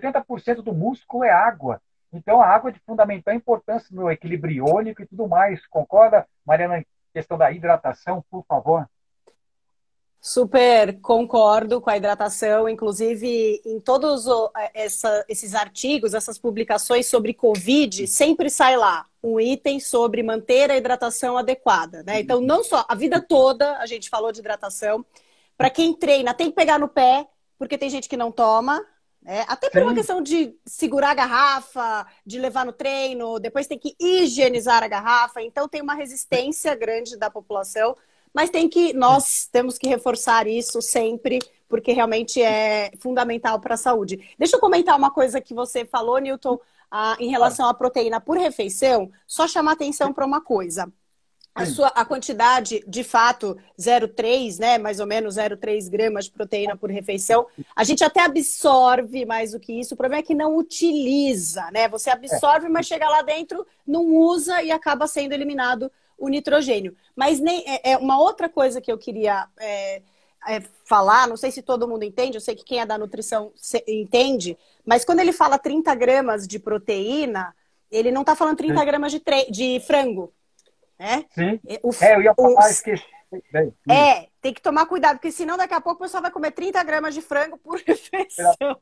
70% do músculo é água. Então, a água é de fundamental importância no equilíbrio iônico e tudo mais. Concorda, Mariana, em questão da hidratação, por favor? Super concordo com a hidratação, inclusive em todos esses artigos, essas publicações sobre Covid, sempre sai lá um item sobre manter a hidratação adequada, né? Então, não só a vida toda a gente falou de hidratação. Para quem treina, tem que pegar no pé, porque tem gente que não toma, né? Até por uma questão de segurar a garrafa, de levar no treino, depois tem que higienizar a garrafa, então tem uma resistência grande da população. Mas nós temos que reforçar isso sempre, porque realmente é fundamental para a saúde. Deixa eu comentar uma coisa que você falou, Newton, em relação à proteína por refeição. Só chamar atenção para uma coisa. A quantidade, de fato, 0,3, né? Mais ou menos 0,3 gramas de proteína por refeição. A gente até absorve mais do que isso. O problema é que não utiliza, né? Você absorve, mas chega lá dentro, não usa e acaba sendo eliminado o nitrogênio. Mas uma outra coisa que eu queria falar, não sei se todo mundo entende, eu sei que quem é da nutrição entende, mas quando ele fala 30 gramas de proteína, ele não está falando 30 gramas de frango. Né? Sim. Eu ia falar, esqueci. tem que tomar cuidado, porque senão daqui a pouco o pessoal vai comer 30 gramas de frango por refeição.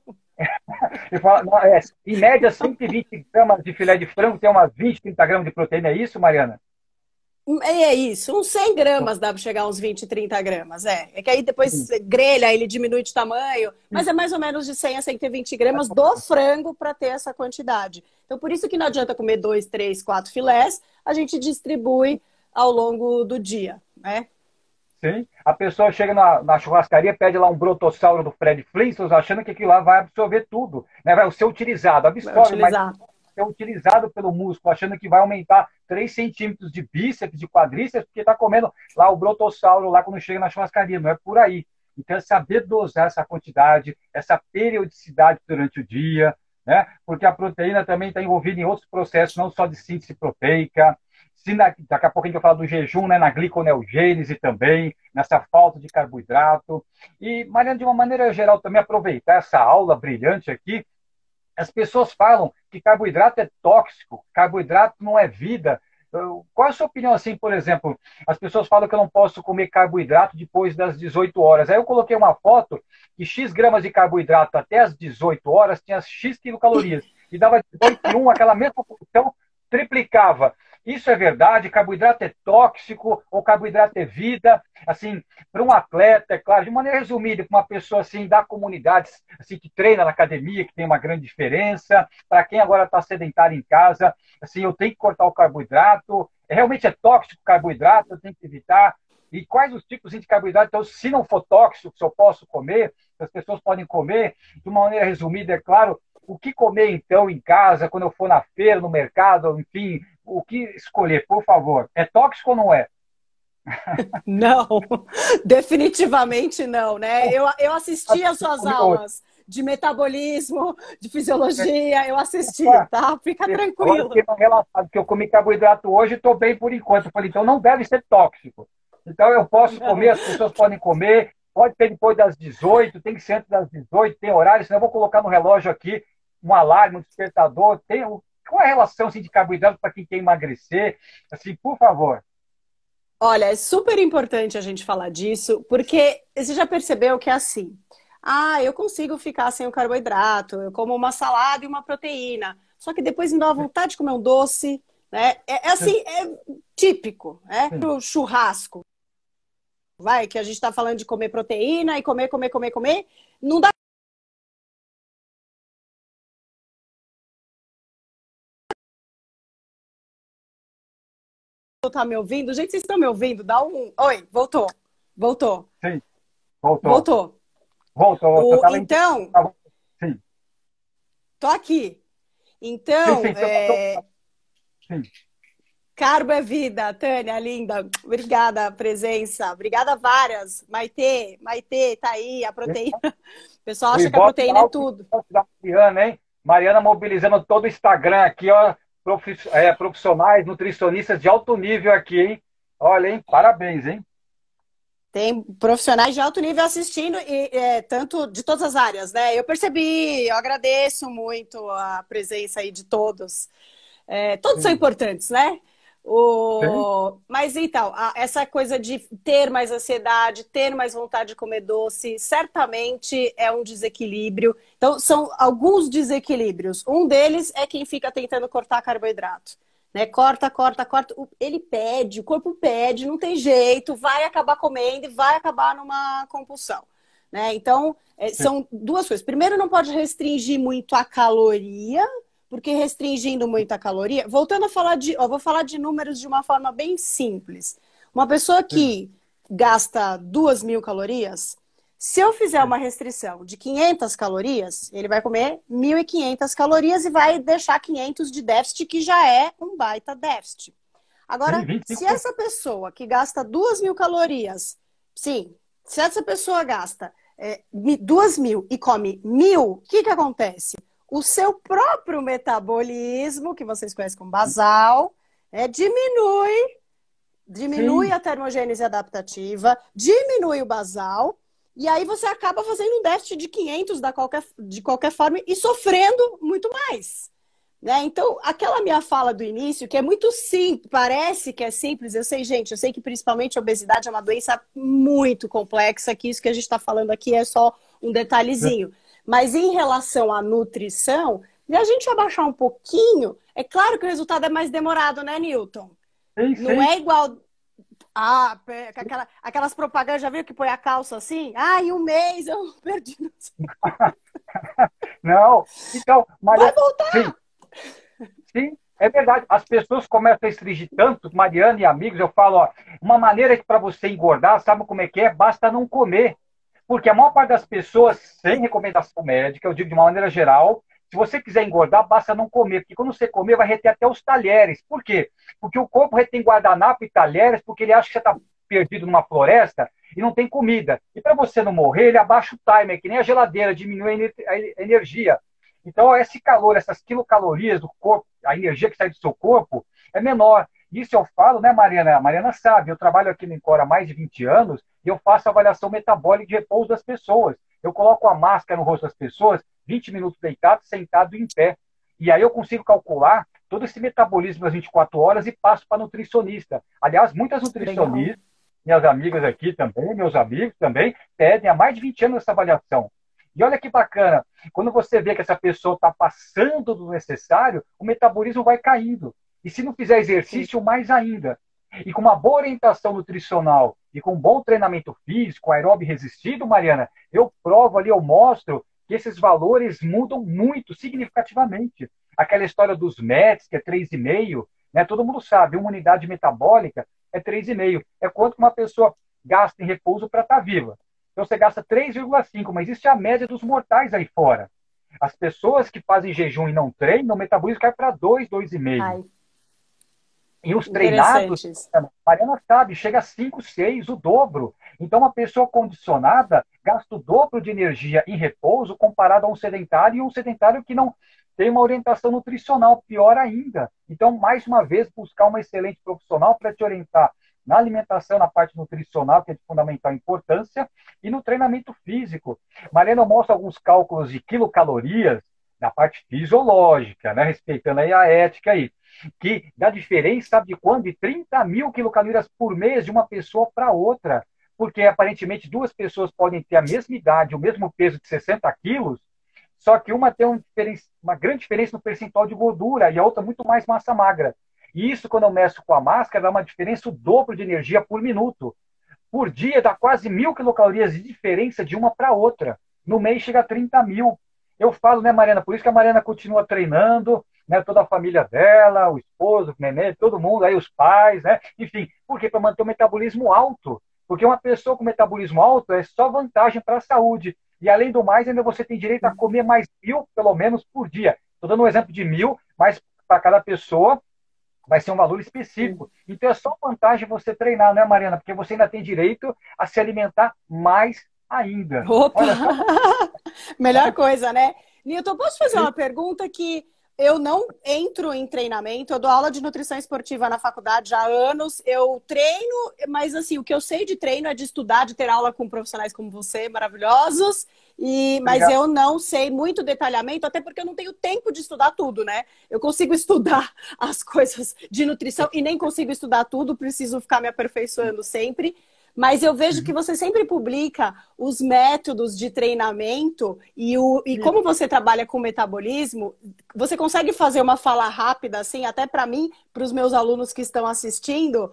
Em média, 120 gramas de filé de frango tem umas 20, 30 gramas de proteína. É isso, Mariana? É isso, uns 100 gramas dá para chegar a uns 20, 30 gramas. É que aí depois grelha, ele diminui de tamanho, mas é mais ou menos de 100 a 120 gramas do frango para ter essa quantidade. Então, por isso que não adianta comer 2, 3, 4 filés, a gente distribui ao longo do dia, né? Sim. A pessoa chega na churrascaria, pede lá um brotossauro do Fred Flintstone, achando que aquilo lá vai absorver tudo, né? Vai ser utilizado, absorve, mas ser utilizado pelo músculo, achando que vai aumentar 3 centímetros de bíceps, de quadríceps, porque está comendo lá o brotossauro lá quando chega na churrascaria, não é por aí. Então, é saber dosar essa quantidade, essa periodicidade durante o dia, né? Porque a proteína também está envolvida em outros processos, não só de síntese proteica. Daqui a pouco a gente vai falar do jejum, né, na gliconeogênese também, nessa falta de carboidrato. E, Mariana, de uma maneira geral, também aproveitar essa aula brilhante aqui. As pessoas falam que carboidrato é tóxico, carboidrato não é vida. Qual é a sua opinião, assim, por exemplo? As pessoas falam que eu não posso comer carboidrato depois das 18 horas. Aí eu coloquei uma foto que X gramas de carboidrato até as 18 horas tinha X quilocalorias. E dava 18,1, aquela mesma função triplicava. Isso é verdade? Carboidrato é tóxico ou carboidrato é vida? Assim, para um atleta, é claro, de maneira resumida, para uma pessoa assim da comunidade, assim que treina na academia, que tem uma grande diferença. Para quem agora está sedentário em casa, assim, eu tenho que cortar o carboidrato. Realmente é tóxico o carboidrato? Eu tenho que evitar. E quais os tipos de carboidrato? Então, se não for tóxico, se eu posso comer, se as pessoas podem comer, de uma maneira resumida, é claro. O que comer, então, em casa, quando eu for na feira, no mercado, enfim, o que escolher, por favor? É tóxico ou não é? Não, definitivamente não, né? Eu assisti às suas aulas de metabolismo, de fisiologia, eu assisti, tá? Fica tranquilo. Porque eu comi carboidrato hoje e estou bem por enquanto. Eu falei, então não deve ser tóxico. Então eu posso comer, as pessoas podem comer, pode ser depois das 18, tem que ser antes das 18, tem horário, senão eu vou colocar no relógio aqui um alarme, um despertador. Qual é a relação assim, de carboidrato para quem quer emagrecer? Assim, por favor. Olha, é super importante a gente falar disso, porque você já percebeu que é assim. Ah, eu consigo ficar sem o carboidrato, eu como uma salada e uma proteína. Só que depois me dá vontade de comer um doce, né? É assim, é típico, né? O churrasco. Vai, que a gente está falando de comer proteína e comer. Não dá. Tá me ouvindo? Gente, vocês estão me ouvindo? Dá um. Oi, voltou. Sim, voltou. Então, sim. tô aqui. Então, sim. Carbo é vida, Tânia, linda. Obrigada a presença. Obrigada várias. Maitê, tá aí, a proteína. O pessoal acha que a proteína é tudo. Mariana, hein? Mariana mobilizando todo o Instagram aqui, ó. Profissionais, nutricionistas de alto nível aqui, hein? Olha, hein? Parabéns, hein? Tem profissionais de alto nível assistindo, tanto de todas as áreas, né? Eu percebi, eu agradeço muito a presença aí de todos. Todos são importantes, né? Mas então, essa coisa de ter mais ansiedade, ter mais vontade de comer doce, certamente é um desequilíbrio. Então, são alguns desequilíbrios. Um deles é quem fica tentando cortar carboidrato. Né? Corta. Ele pede, o corpo pede, não tem jeito, vai acabar comendo e vai acabar numa compulsão. Né? Então, são duas coisas. Primeiro, não pode restringir muito a caloria, porque restringindo muito a caloria... Voltando a falar vou falar de números de uma forma bem simples. Uma pessoa que gasta 2.000 calorias, se eu fizer uma restrição de 500 calorias, ele vai comer 1.500 calorias e vai deixar 500 de déficit, que já é um baita déficit. Agora, se essa pessoa que gasta 2.000 calorias, se essa pessoa gasta 2.000 e come 1.000, o que acontece? O seu próprio metabolismo, que vocês conhecem como basal, diminui a termogênese adaptativa, diminui o basal, e aí você acaba fazendo um déficit de 500 de qualquer forma e sofrendo muito mais. Né? Então, aquela minha fala do início, que é muito simples, parece que é simples, eu sei, gente, eu sei que principalmente a obesidade é uma doença muito complexa, que isso que a gente está falando aqui é só um detalhezinho. Mas em relação à nutrição, se a gente abaixar um pouquinho, é claro que o resultado é mais demorado, né, Newton? Sim, Não sim. é igual. Ah, aquelas propagandas, já viu que põe a calça assim? Ah, em um mês eu perdi. Não. Então, Vai Mariana, sim, voltar! sim, é verdade. As pessoas começam a restringir tanto, Mariana e amigos, eu falo, ó, uma maneira para você engordar, sabe como é que é? Basta não comer. Porque a maior parte das pessoas, sem recomendação médica, eu digo de uma maneira geral, se você quiser engordar, basta não comer. Porque quando você comer, vai reter até os talheres. Por quê? Porque o corpo retém guardanapo e talheres porque ele acha que você está perdido numa floresta e não tem comida. E para você não morrer, ele abaixa o timer, que nem a geladeira, diminui a energia. Então, esse calor, essas quilocalorias do corpo, a energia que sai do seu corpo, é menor. Isso eu falo, né, Mariana? A Mariana sabe, eu trabalho aqui no Encore há mais de 20 anos e eu faço avaliação metabólica de repouso das pessoas. Eu coloco a máscara no rosto das pessoas, 20 minutos deitado, sentado e em pé. E aí eu consigo calcular todo esse metabolismo das 24 horas e passo para nutricionista. Aliás, muitas Legal. nutricionistas, minhas amigas aqui também, meus amigos também, pedem há mais de 20 anos essa avaliação. E olha que bacana, quando você vê que essa pessoa está passando do necessário, o metabolismo vai caindo. E se não fizer exercício, mais ainda. E com uma boa orientação nutricional e com um bom treinamento físico, aeróbio resistido, Mariana, eu provo ali, eu mostro que esses valores mudam muito, significativamente. Aquela história dos METs, que é 3,5, né? Todo mundo sabe, uma unidade metabólica é 3,5. É quanto uma pessoa gasta em repouso para estar viva. Então você gasta 3,5, mas isso é a média dos mortais aí fora. As pessoas que fazem jejum e não treinam, o metabolismo cai para 2, 2,5. Ai, E os treinados, interessante isso. a Mariana sabe, chega a 5, 6, o dobro. Então, uma pessoa condicionada gasta o dobro de energia em repouso comparado a um sedentário e um sedentário que não tem uma orientação nutricional, pior ainda. Então, mais uma vez, buscar uma excelente profissional para te orientar na alimentação, na parte nutricional, que é de fundamental importância, e no treinamento físico. Mariana mostra alguns cálculos de quilocalorias na parte fisiológica, né, respeitando aí a ética aí que dá diferença, sabe de quando? De 30 mil quilocalorias por mês de uma pessoa para outra. Porque aparentemente duas pessoas podem ter a mesma idade, o mesmo peso de 60 quilos, só que uma tem uma grande diferença no percentual de gordura e a outra muito mais massa magra. E isso, quando eu meço com a máscara, dá uma diferença, o dobro de energia por minuto. Por dia dá quase 1.000 quilocalorias de diferença de uma para outra. No mês chega a 30 mil. Eu falo, né, Mariana? Por isso que a Mariana continua treinando, né? Toda a família dela, o esposo, o neném, todo mundo, aí os pais, né? Enfim, por quê? Para manter o metabolismo alto. Porque uma pessoa com metabolismo alto é só vantagem para a saúde. E além do mais, ainda você tem direito a comer mais 1.000, pelo menos, por dia. Estou dando um exemplo de 1.000, mas para cada pessoa vai ser um valor específico. Então é só vantagem você treinar, né, Mariana? Porque você ainda tem direito a se alimentar mais ainda. Opa! Olha só. Melhor coisa, né? Nilton, posso fazer uma pergunta que eu não entro em treinamento, eu dou aula de nutrição esportiva na faculdade há anos, eu treino, mas assim, o que eu sei de treino é de estudar, de ter aula com profissionais como você, maravilhosos, mas Obrigado. eu não sei muito detalhamento, até porque eu não tenho tempo de estudar tudo, né? Eu consigo estudar as coisas de nutrição e nem consigo estudar tudo, preciso ficar me aperfeiçoando sempre. Mas eu vejo que você sempre publica os métodos de treinamento e como você trabalha com metabolismo, você consegue fazer uma fala rápida, assim, até para mim, para os meus alunos que estão assistindo,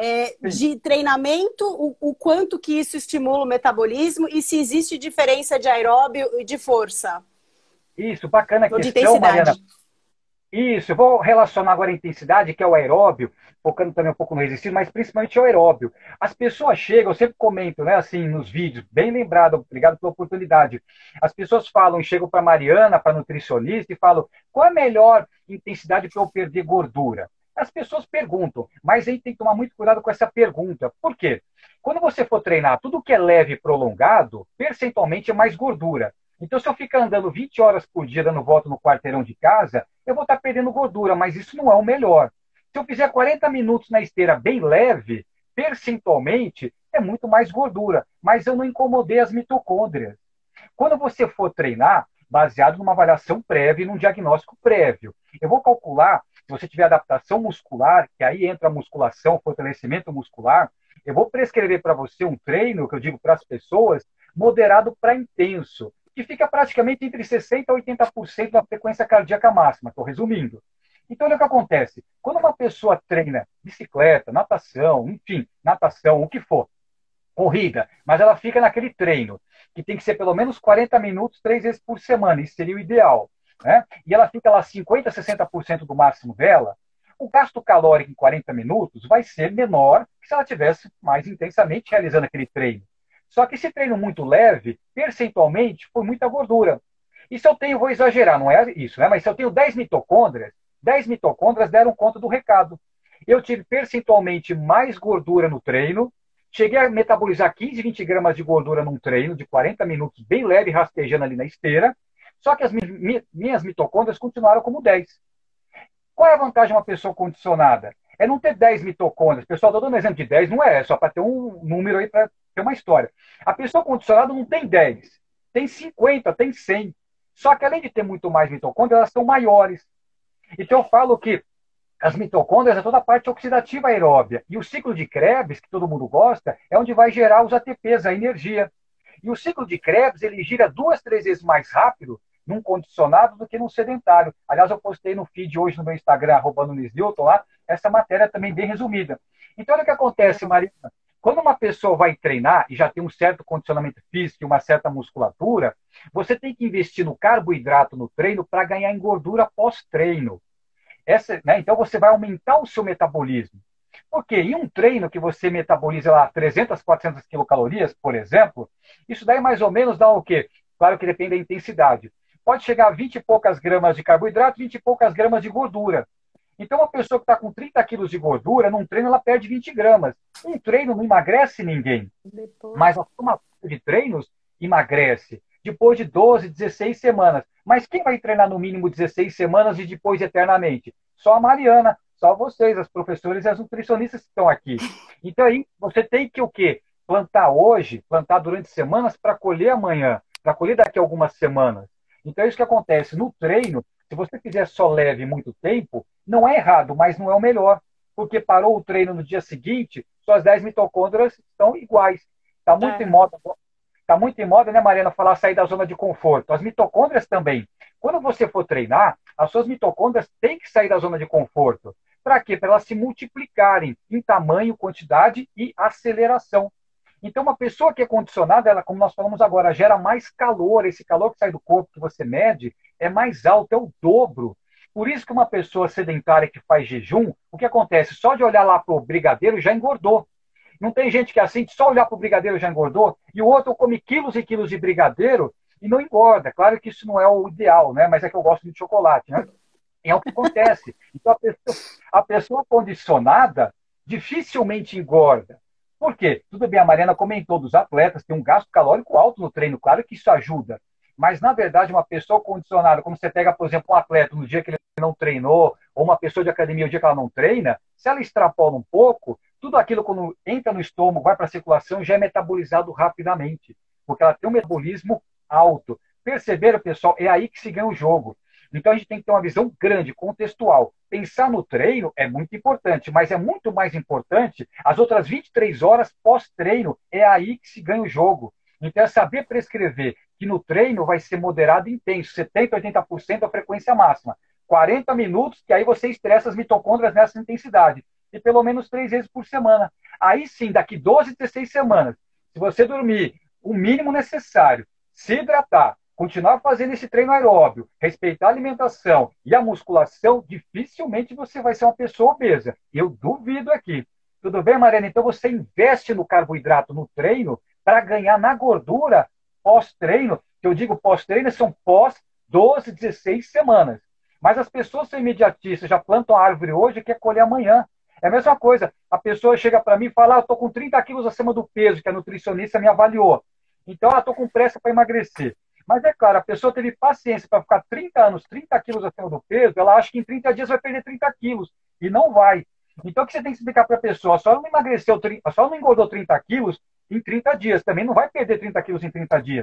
de treinamento, o quanto que isso estimula o metabolismo e se existe diferença de aeróbio e de força, Isso, bacana a ou de questão, intensidade. Mariana. Isso, eu vou relacionar agora a intensidade, que é o aeróbio, focando também um pouco no resistido, mas principalmente o aeróbio. As pessoas chegam, eu sempre comento, né, assim, nos vídeos, bem lembrado, obrigado pela oportunidade. As pessoas falam, chegam para Mariana, para nutricionista, e falam, qual é a melhor intensidade para eu perder gordura? As pessoas perguntam, mas aí tem que tomar muito cuidado com essa pergunta. Por quê? Quando você for treinar, tudo que é leve e prolongado, percentualmente é mais gordura. Então, se eu ficar andando 20 horas por dia dando volta no quarteirão de casa, eu vou estar perdendo gordura, mas isso não é o melhor. Se eu fizer 40 minutos na esteira bem leve, percentualmente, é muito mais gordura, mas eu não incomodei as mitocôndrias. Quando você for treinar, baseado numa avaliação prévia e num diagnóstico prévio. Eu vou calcular, se você tiver adaptação muscular, que aí entra a musculação, fortalecimento muscular, eu vou prescrever para você um treino, que eu digo para as pessoas, moderado para intenso, que fica praticamente entre 60% a 80% da frequência cardíaca máxima, estou resumindo. Então, olha o que acontece. Quando uma pessoa treina bicicleta, natação, enfim, natação, o que for, corrida, mas ela fica naquele treino, que tem que ser pelo menos 40 minutos, 3 vezes por semana, isso seria o ideal, né? E ela fica lá 50%, 60% do máximo dela, o gasto calórico em 40 minutos vai ser menor que se ela tivesse mais intensamente realizando aquele treino. Só que esse treino muito leve, percentualmente, foi muita gordura. E se eu tenho, vou exagerar, não é isso, né? Mas se eu tenho 10 mitocôndrias deram conta do recado. Eu tive percentualmente mais gordura no treino, cheguei a metabolizar 15, 20 gramas de gordura num treino de 40 minutos, bem leve, rastejando ali na esteira, só que as minhas mitocôndrias continuaram como 10. Qual é a vantagem de uma pessoa condicionada? É não ter 10 mitocôndrias. Pessoal, estou dando um exemplo de 10, não é só para ter um número aí, para ter uma história. A pessoa condicionada não tem 10, tem 50, tem 100. Só que além de ter muito mais mitocôndrias, elas são maiores. Então eu falo que as mitocôndrias é toda a parte oxidativa aeróbia. E o ciclo de Krebs, que todo mundo gosta, é onde vai gerar os ATPs, a energia. E o ciclo de Krebs, ele gira 2, 3 vezes mais rápido num condicionado do que num sedentário. Aliás, eu postei no feed hoje no meu Instagram, @NunesNewton, lá, essa matéria também bem resumida. Então, olha o que acontece, Marina. Quando uma pessoa vai treinar e já tem um certo condicionamento físico e uma certa musculatura, você tem que investir no carboidrato no treino para ganhar em gordura pós-treino. Né? Então, você vai aumentar o seu metabolismo. Porque em um treino que você metaboliza lá 300, 400 quilocalorias, por exemplo, isso daí mais ou menos dá o quê? Claro que depende da intensidade. Pode chegar a 20 e poucas gramas de carboidrato, 20 e poucas gramas de gordura. Então, uma pessoa que está com 30 quilos de gordura, num treino ela perde 20 gramas. Um treino não emagrece ninguém. Mas a turma de treinos emagrece depois de 12, 16 semanas. Mas quem vai treinar no mínimo 16 semanas e depois eternamente? Só a Mariana, só vocês, as professoras e as nutricionistas que estão aqui. Então aí você tem que o quê? Plantar hoje, plantar durante semanas para colher amanhã, para colher daqui a algumas semanas. Então é isso que acontece. No treino, se você fizer só leve muito tempo, não é errado, mas não é o melhor. Porque parou o treino no dia seguinte, suas 10 mitocôndrias estão iguais. Está muito em moda. Está muito em moda, né, Mariana, falar sair da zona de conforto. As mitocôndrias também. Quando você for treinar, as suas mitocôndrias têm que sair da zona de conforto. Para quê? Para elas se multiplicarem em tamanho, quantidade e aceleração. Então, uma pessoa que é condicionada, ela, como nós falamos agora, gera mais calor. Esse calor que sai do corpo que você mede é mais alto, é o dobro. Por isso que uma pessoa sedentária que faz jejum, o que acontece? Só de olhar lá para o brigadeiro já engordou. Não tem gente que é assim, só olhar para o brigadeiro já engordou, e o outro come quilos e quilos de brigadeiro e não engorda. Claro que isso não é o ideal, né? Mas é que eu gosto de chocolate, né? É o que acontece. Então, a pessoa condicionada dificilmente engorda. Por quê? Tudo bem, a Mariana comentou dos atletas, tem um gasto calórico alto no treino, claro que isso ajuda. Mas, na verdade, uma pessoa condicionada, como você pega, por exemplo, um atleta no dia que ele não treinou, ou uma pessoa de academia no dia que ela não treina, se ela extrapola um pouco, tudo aquilo, quando entra no estômago, vai para a circulação, já é metabolizado rapidamente, porque ela tem um metabolismo alto. Perceberam, pessoal? É aí que se ganha o jogo. Então, a gente tem que ter uma visão grande, contextual. Pensar no treino é muito importante, mas é muito mais importante as outras 23 horas pós-treino. É aí que se ganha o jogo. Então, é saber prescrever que no treino vai ser moderado e intenso, 70%, 80% a frequência máxima. 40 minutos, que aí você estressa as mitocôndrias nessa intensidade. E pelo menos 3 vezes por semana. Aí sim, daqui 12, 16 semanas, se você dormir o mínimo necessário, se hidratar, continuar fazendo esse treino aeróbio, respeitar a alimentação e a musculação, dificilmente você vai ser uma pessoa obesa. Eu duvido aqui. Tudo bem, Mariana? Então você investe no carboidrato no treino para ganhar na gordura pós-treino. Que eu digo pós-treino, são pós 12, 16 semanas. Mas as pessoas são imediatistas, já plantam a árvore hoje e quer colher amanhã. É a mesma coisa. A pessoa chega para mim e fala, eu estou com 30 quilos acima do peso, que a nutricionista me avaliou. Então, estou com pressa para emagrecer. Mas é claro, a pessoa teve paciência para ficar 30 anos, 30 quilos acima do peso, ela acha que em 30 dias vai perder 30 quilos. E não vai. Então, o que você tem que explicar para a pessoa? Só não emagreceu, só não engordou 30 quilos em 30 dias. Também não vai perder 30 quilos em 30 dias.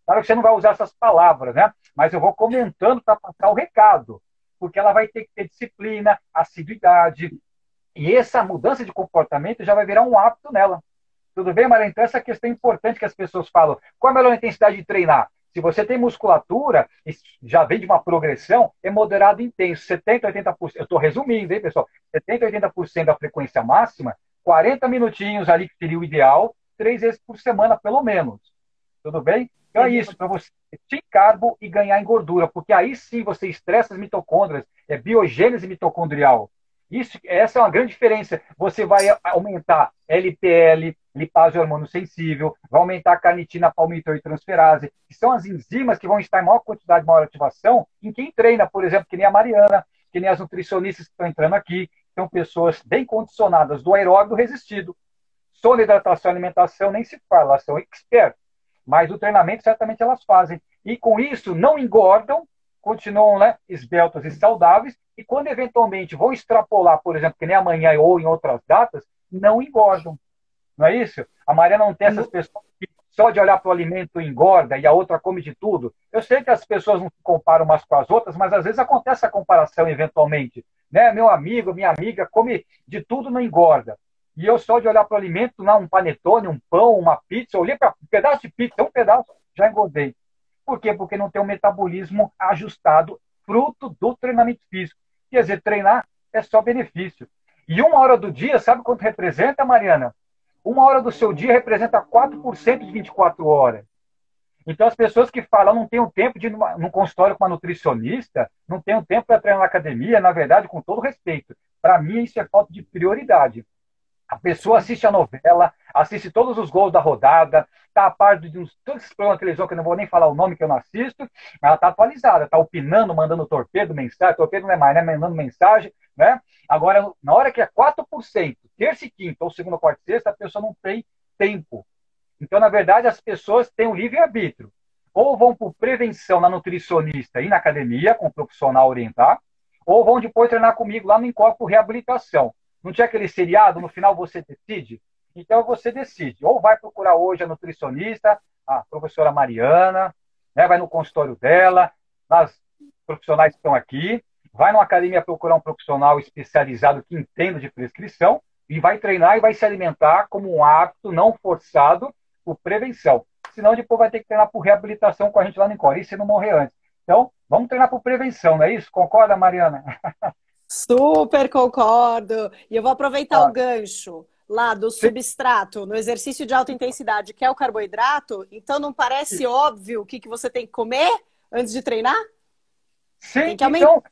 Claro que você não vai usar essas palavras, né? Mas eu vou comentando para passar o recado, porque ela vai ter que ter disciplina, assiduidade, e essa mudança de comportamento já vai virar um hábito nela. Tudo bem, Maria? Então, essa questão é importante que as pessoas falam. Qual a melhor intensidade de treinar? Se você tem musculatura, e já vem de uma progressão, é moderado e intenso. 70%, 80%. Eu estou resumindo, hein, pessoal? 70%, 80% da frequência máxima, 40 minutinhos ali, que seria o ideal, 3 vezes por semana, pelo menos. Tudo bem? Então é isso, para você ter carbo e ganhar em gordura, porque aí sim você estressa as mitocôndrias, é biogênese mitocondrial. Essa é uma grande diferença. Você vai aumentar LPL, lipase hormônio sensível, vai aumentar a carnitina, palmitoil e transferase, que são as enzimas que vão estar em maior quantidade, maior ativação em quem treina, por exemplo, que nem a Mariana, que nem as nutricionistas que estão entrando aqui, são pessoas bem condicionadas do aeróbio e do resistido. Sono, hidratação e alimentação nem se fala, elas são expertas, mas o treinamento certamente elas fazem. E com isso não engordam, continuam, né, esbeltas e saudáveis, e quando eventualmente vão extrapolar, por exemplo, que nem amanhã ou em outras datas, não engordam. Não é isso? A Mariana não tem essas pessoas que só de olhar para o alimento engorda e a outra come de tudo. Eu sei que as pessoas não se comparam umas com as outras, mas às vezes acontece a comparação eventualmente. Né? Meu amigo, minha amiga come de tudo, não engorda. E eu só de olhar para o alimento, não, um panetone, um pão, uma pizza, eu olhei para um pedaço de pizza, um pedaço, já engordei. Por quê? Porque não tem um metabolismo ajustado, fruto do treinamento físico. Quer dizer, treinar é só benefício. E 1 hora do dia, sabe quanto representa, Mariana? 1 hora do seu dia representa 4% de 24 horas. Então, as pessoas que falam, não tenho tempo de ir num consultório com uma nutricionista, não tenho tempo para treinar na academia, na verdade, com todo respeito, para mim isso é falta de prioridade. A pessoa assiste a novela, assiste todos os gols da rodada, está a par de todos esses programas de televisão, que eu não vou nem falar o nome, que eu não assisto, mas ela está atualizada, está opinando, mandando torpedo, mensagem, torpedo não é mais, né? Mandando mensagem, né? Agora, na hora que é 4%, terça e quinta, ou segunda, quarta e sexta, a pessoa não tem tempo. Então, na verdade, as pessoas têm um livre-arbítrio. Ou vão por prevenção na nutricionista e na academia, com o profissional orientar, ou vão depois treinar comigo lá no Incorpo Reabilitação. Não tinha aquele seriado, no final você decide? Então você decide. Ou vai procurar hoje a nutricionista, a professora Mariana, né, vai no consultório dela, as profissionais que estão aqui, vai numa academia procurar um profissional especializado que entenda de prescrição e vai treinar e vai se alimentar como um hábito não forçado por prevenção. Senão depois vai ter que treinar por reabilitação com a gente lá no Encore, e se não morrer antes. Então, vamos treinar por prevenção, não é isso? Concorda, Mariana? Super concordo. E eu vou aproveitar o Ah, gancho lá do sim, substrato no exercício de alta intensidade, que é o carboidrato. Então, não parece óbvio o que você tem que comer antes de treinar? Tem sim, que aumentar. então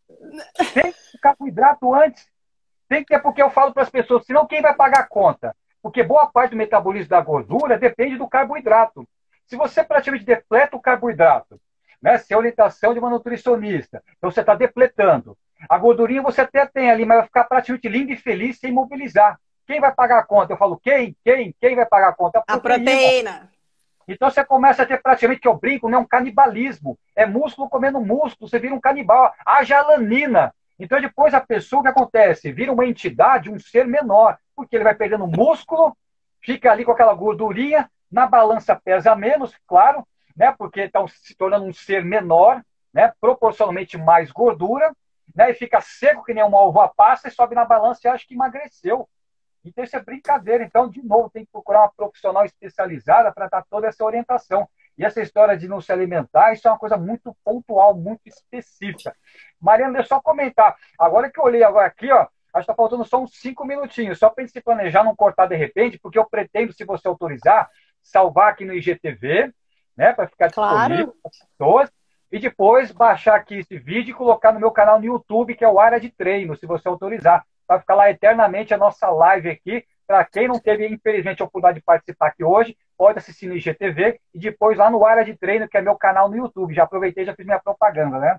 tem carboidrato antes. Tem que ter, porque eu falo para as pessoas, senão quem vai pagar a conta? Porque boa parte do metabolismo da gordura depende do carboidrato. Se você praticamente depleta o carboidrato, né, se é orientação de uma nutricionista, então você está depletando. A gordurinha você até tem ali, mas vai ficar praticamente linda e feliz sem mobilizar. Quem vai pagar a conta? Eu falo, quem? Quem vai pagar a conta? A proteína. Então você começa a ter praticamente, que eu brinco, né, um canibalismo. É músculo comendo músculo, você vira um canibal. Haja alanina. Então depois a pessoa, o que acontece? Vira uma entidade, um ser menor, porque ele vai perdendo músculo, fica ali com aquela gordurinha, na balança pesa menos, claro, né, porque está se tornando um ser menor, né, proporcionalmente mais gordura, né, e fica seco que nem uma uva passa e sobe na balança e acha que emagreceu. Então, isso é brincadeira. Então, de novo, tem que procurar uma profissional especializada para dar toda essa orientação. E essa história de não se alimentar, isso é uma coisa muito pontual, muito específica. Mariana, deixa eu só comentar. Agora que eu olhei agora aqui, ó, acho que está faltando só uns 5 minutinhos, só para a gente se planejar, não cortar de repente, porque eu pretendo, se você autorizar, salvar aqui no IGTV, né, para ficar disponível Claro. para as pessoas, e depois baixar aqui esse vídeo e colocar no meu canal no YouTube, que é o Área de Treino, se você autorizar. Vai ficar lá eternamente a nossa live aqui. Para quem não teve, infelizmente, a oportunidade de participar aqui hoje, pode assistir no IGTV e depois lá no Área de Treino, que é meu canal no YouTube. Já aproveitei, já fiz minha propaganda, né?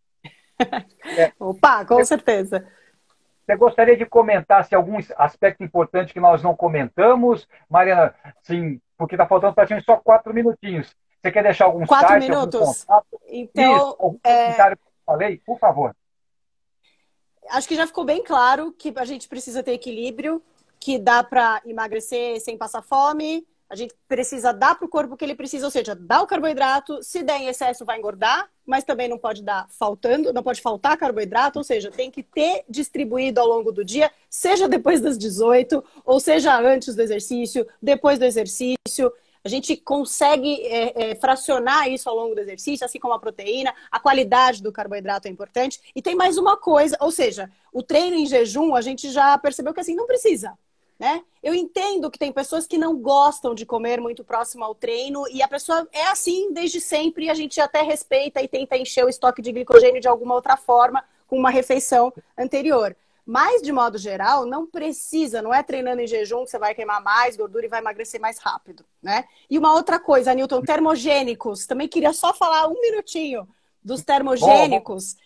Opa, com certeza. Você gostaria de comentar se algum aspecto importante que nós não comentamos? Mariana, sim, porque está faltando praticamente só 4 minutinhos. Você quer deixar algum 4 site, algum minutos? contato? Então, Isso, algum comentário que eu falei? Por favor. acho que já ficou bem claro que a gente precisa ter equilíbrio, que dá para emagrecer sem passar fome, A gente precisa dar para o corpo o que ele precisa, ou seja, dar o carboidrato, se der em excesso vai engordar, mas também não pode dar faltando, não pode faltar carboidrato, ou seja, tem que ter distribuído ao longo do dia, seja depois das 18, ou seja antes do exercício, depois do exercício. A gente consegue fracionar isso ao longo do exercício, assim como a proteína, a qualidade do carboidrato é importante. E tem mais uma coisa, ou seja, o treino em jejum, a gente já percebeu que assim, não precisa. Né? Eu entendo que tem pessoas que não gostam de comer muito próximo ao treino e a pessoa é assim desde sempre e a gente até respeita e tenta encher o estoque de glicogênio de alguma outra forma com uma refeição anterior. Mas, de modo geral, não precisa, não é treinando em jejum que você vai queimar mais gordura e vai emagrecer mais rápido, né? E uma outra coisa, Newton, termogênicos. Também queria só falar um minutinho dos termogênicos,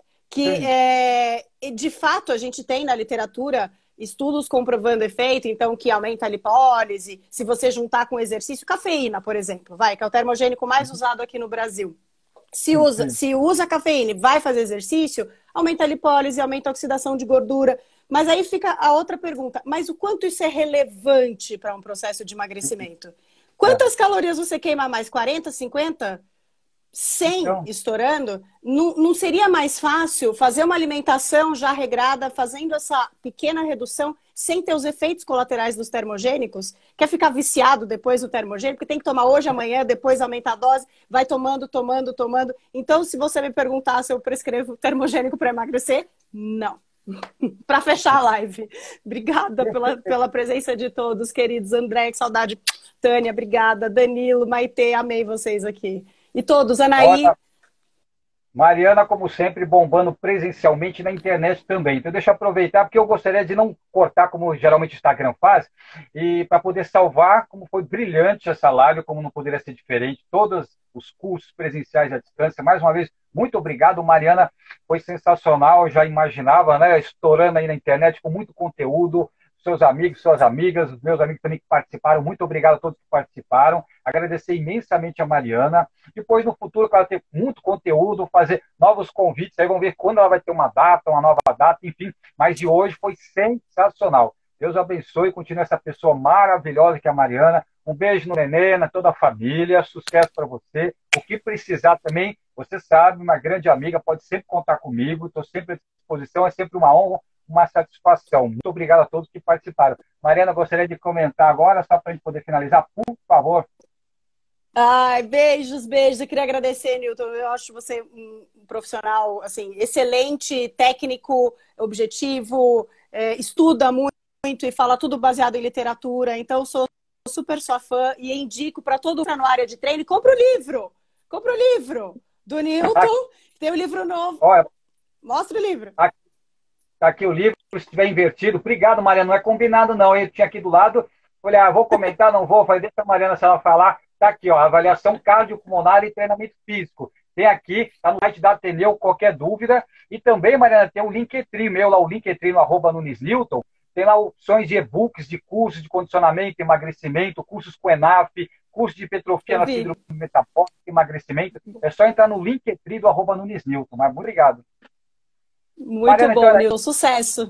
de fato a gente tem na literatura estudos comprovando efeito, então, que aumenta a lipólise, se você juntar com exercício, cafeína, por exemplo, que é o termogênico mais usado aqui no Brasil. Se usa cafeína e vai fazer exercício, aumenta a lipólise, aumenta a oxidação de gordura. Mas aí fica a outra pergunta, mas o quanto isso é relevante para um processo de emagrecimento? Quantas calorias você queima mais? 40, 50? 100 estourando? Não seria mais fácil fazer uma alimentação já regrada, fazendo essa pequena redução, sem ter os efeitos colaterais dos termogênicos? Quer ficar viciado depois do termogênico? Porque tem que tomar hoje, amanhã, depois aumenta a dose, vai tomando. Então, se você me perguntar se eu prescrevo termogênico para emagrecer, não. Para fechar a live. Obrigada pela presença de todos, queridos. André, que saudade. Tânia, obrigada. Danilo, Maitê, amei vocês aqui. E todos, Anaí. Olha, Mariana, como sempre, bombando presencialmente na internet também. Então, deixa eu aproveitar, porque eu gostaria de não cortar, como geralmente o Instagram faz, e para poder salvar, como foi brilhante essa live, como não poderia ser diferente, todos os cursos presenciais à distância. Mais uma vez, muito obrigado, Mariana, foi sensacional, eu já imaginava, né, estourando aí na internet com muito conteúdo, seus amigos, suas amigas, os meus amigos também que participaram, muito obrigado a todos que participaram, agradecer imensamente a Mariana, depois no futuro, para ela ter muito conteúdo, fazer novos convites, aí vamos ver quando ela vai ter uma data, uma nova data, enfim, mas de hoje foi sensacional. Deus abençoe e continue essa pessoa maravilhosa que é a Mariana, um beijo no Nenê, na toda a família, sucesso para você, o que precisar também, você sabe, uma grande amiga, pode sempre contar comigo, estou sempre à disposição, é sempre uma honra, uma satisfação. Muito obrigado a todos que participaram. Mariana, gostaria de comentar agora, só para a gente poder finalizar, por favor. Ai, beijos. Eu queria agradecer, Newton. Eu acho você um profissional assim, excelente, técnico, objetivo, estuda muito e fala tudo baseado em literatura. Então, sou super sua fã e indico para todo mundo na área de treino. Compra o livro! Compra o livro do Newton. Tem um livro novo. Olha, mostra o livro. Está aqui o livro, se estiver invertido. Obrigado, Mariana. Não é combinado, não. Eu tinha aqui do lado. Falei, vou comentar, não vou. Falei, deixa a Mariana, se ela falar. Está aqui, ó, avaliação cardiopulmonar e treinamento físico. Tem aqui, está no site da Ateneu, qualquer dúvida. E também, Mariana, tem o Linktree meu, lá o Linktree no @NunesNewton. Tem lá opções de e-books, de cursos de condicionamento, emagrecimento, cursos com ENAF, curso de hipertrofia na síndrome metabólica, emagrecimento. É só entrar no Linktree do @NunesNewton. Mas obrigado. Muito Mariana, bom, Nilton. Sucesso.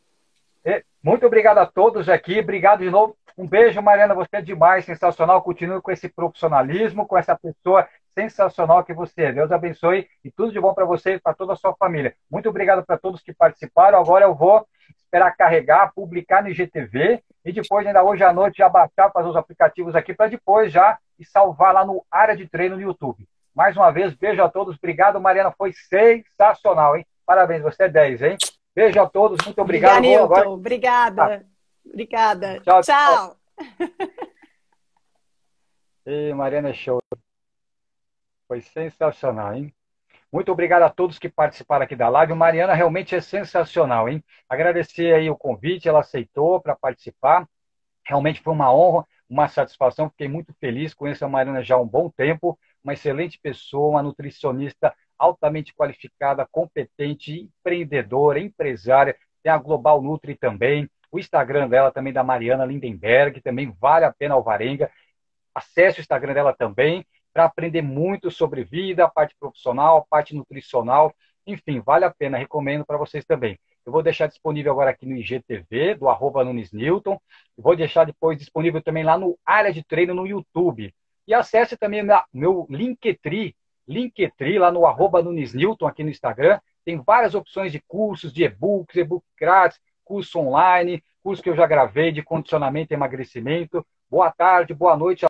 Muito obrigado a todos aqui. Obrigado de novo. Um beijo, Mariana. Você é demais, sensacional. Continue com esse profissionalismo, com essa pessoa sensacional que você é. Deus abençoe e tudo de bom para você e para toda a sua família. Muito obrigado para todos que participaram. Agora eu vou esperar carregar, publicar no IGTV e depois, ainda hoje à noite, já baixar, fazer os aplicativos aqui para depois já e salvar lá no Área de Treino no YouTube. Mais uma vez, beijo a todos. Obrigado, Mariana. Foi sensacional, hein? Parabéns, você é 10, hein? Beijo a todos, muito obrigado. Obrigada, Newton. Agora... Obrigada. Obrigada. Tchau. E Mariana, show. Foi sensacional, hein? Muito obrigado a todos que participaram aqui da live. Mariana realmente é sensacional, hein? Agradecer aí o convite, ela aceitou para participar. Realmente foi uma honra, uma satisfação. Fiquei muito feliz. Conheço a Mariana já há um bom tempo. Uma excelente pessoa, uma nutricionista altamente qualificada, competente, empreendedora, empresária. Tem a Global Nutri também. O Instagram dela também, da Mariana Lindenberg, também vale a pena alvarenga. Acesse o Instagram dela também para aprender muito sobre vida, a parte profissional, a parte nutricional. Enfim, vale a pena, recomendo para vocês também. Eu vou deixar disponível agora aqui no IGTV, do @NunesNewton. Vou deixar depois disponível também lá no Área de Treino no YouTube. E acesse também meu Linktree lá no @NunesNewton aqui no Instagram. Tem várias opções de cursos, de e-books, e-book grátis, curso online, curso que eu já gravei de condicionamento e emagrecimento. Boa tarde, boa noite.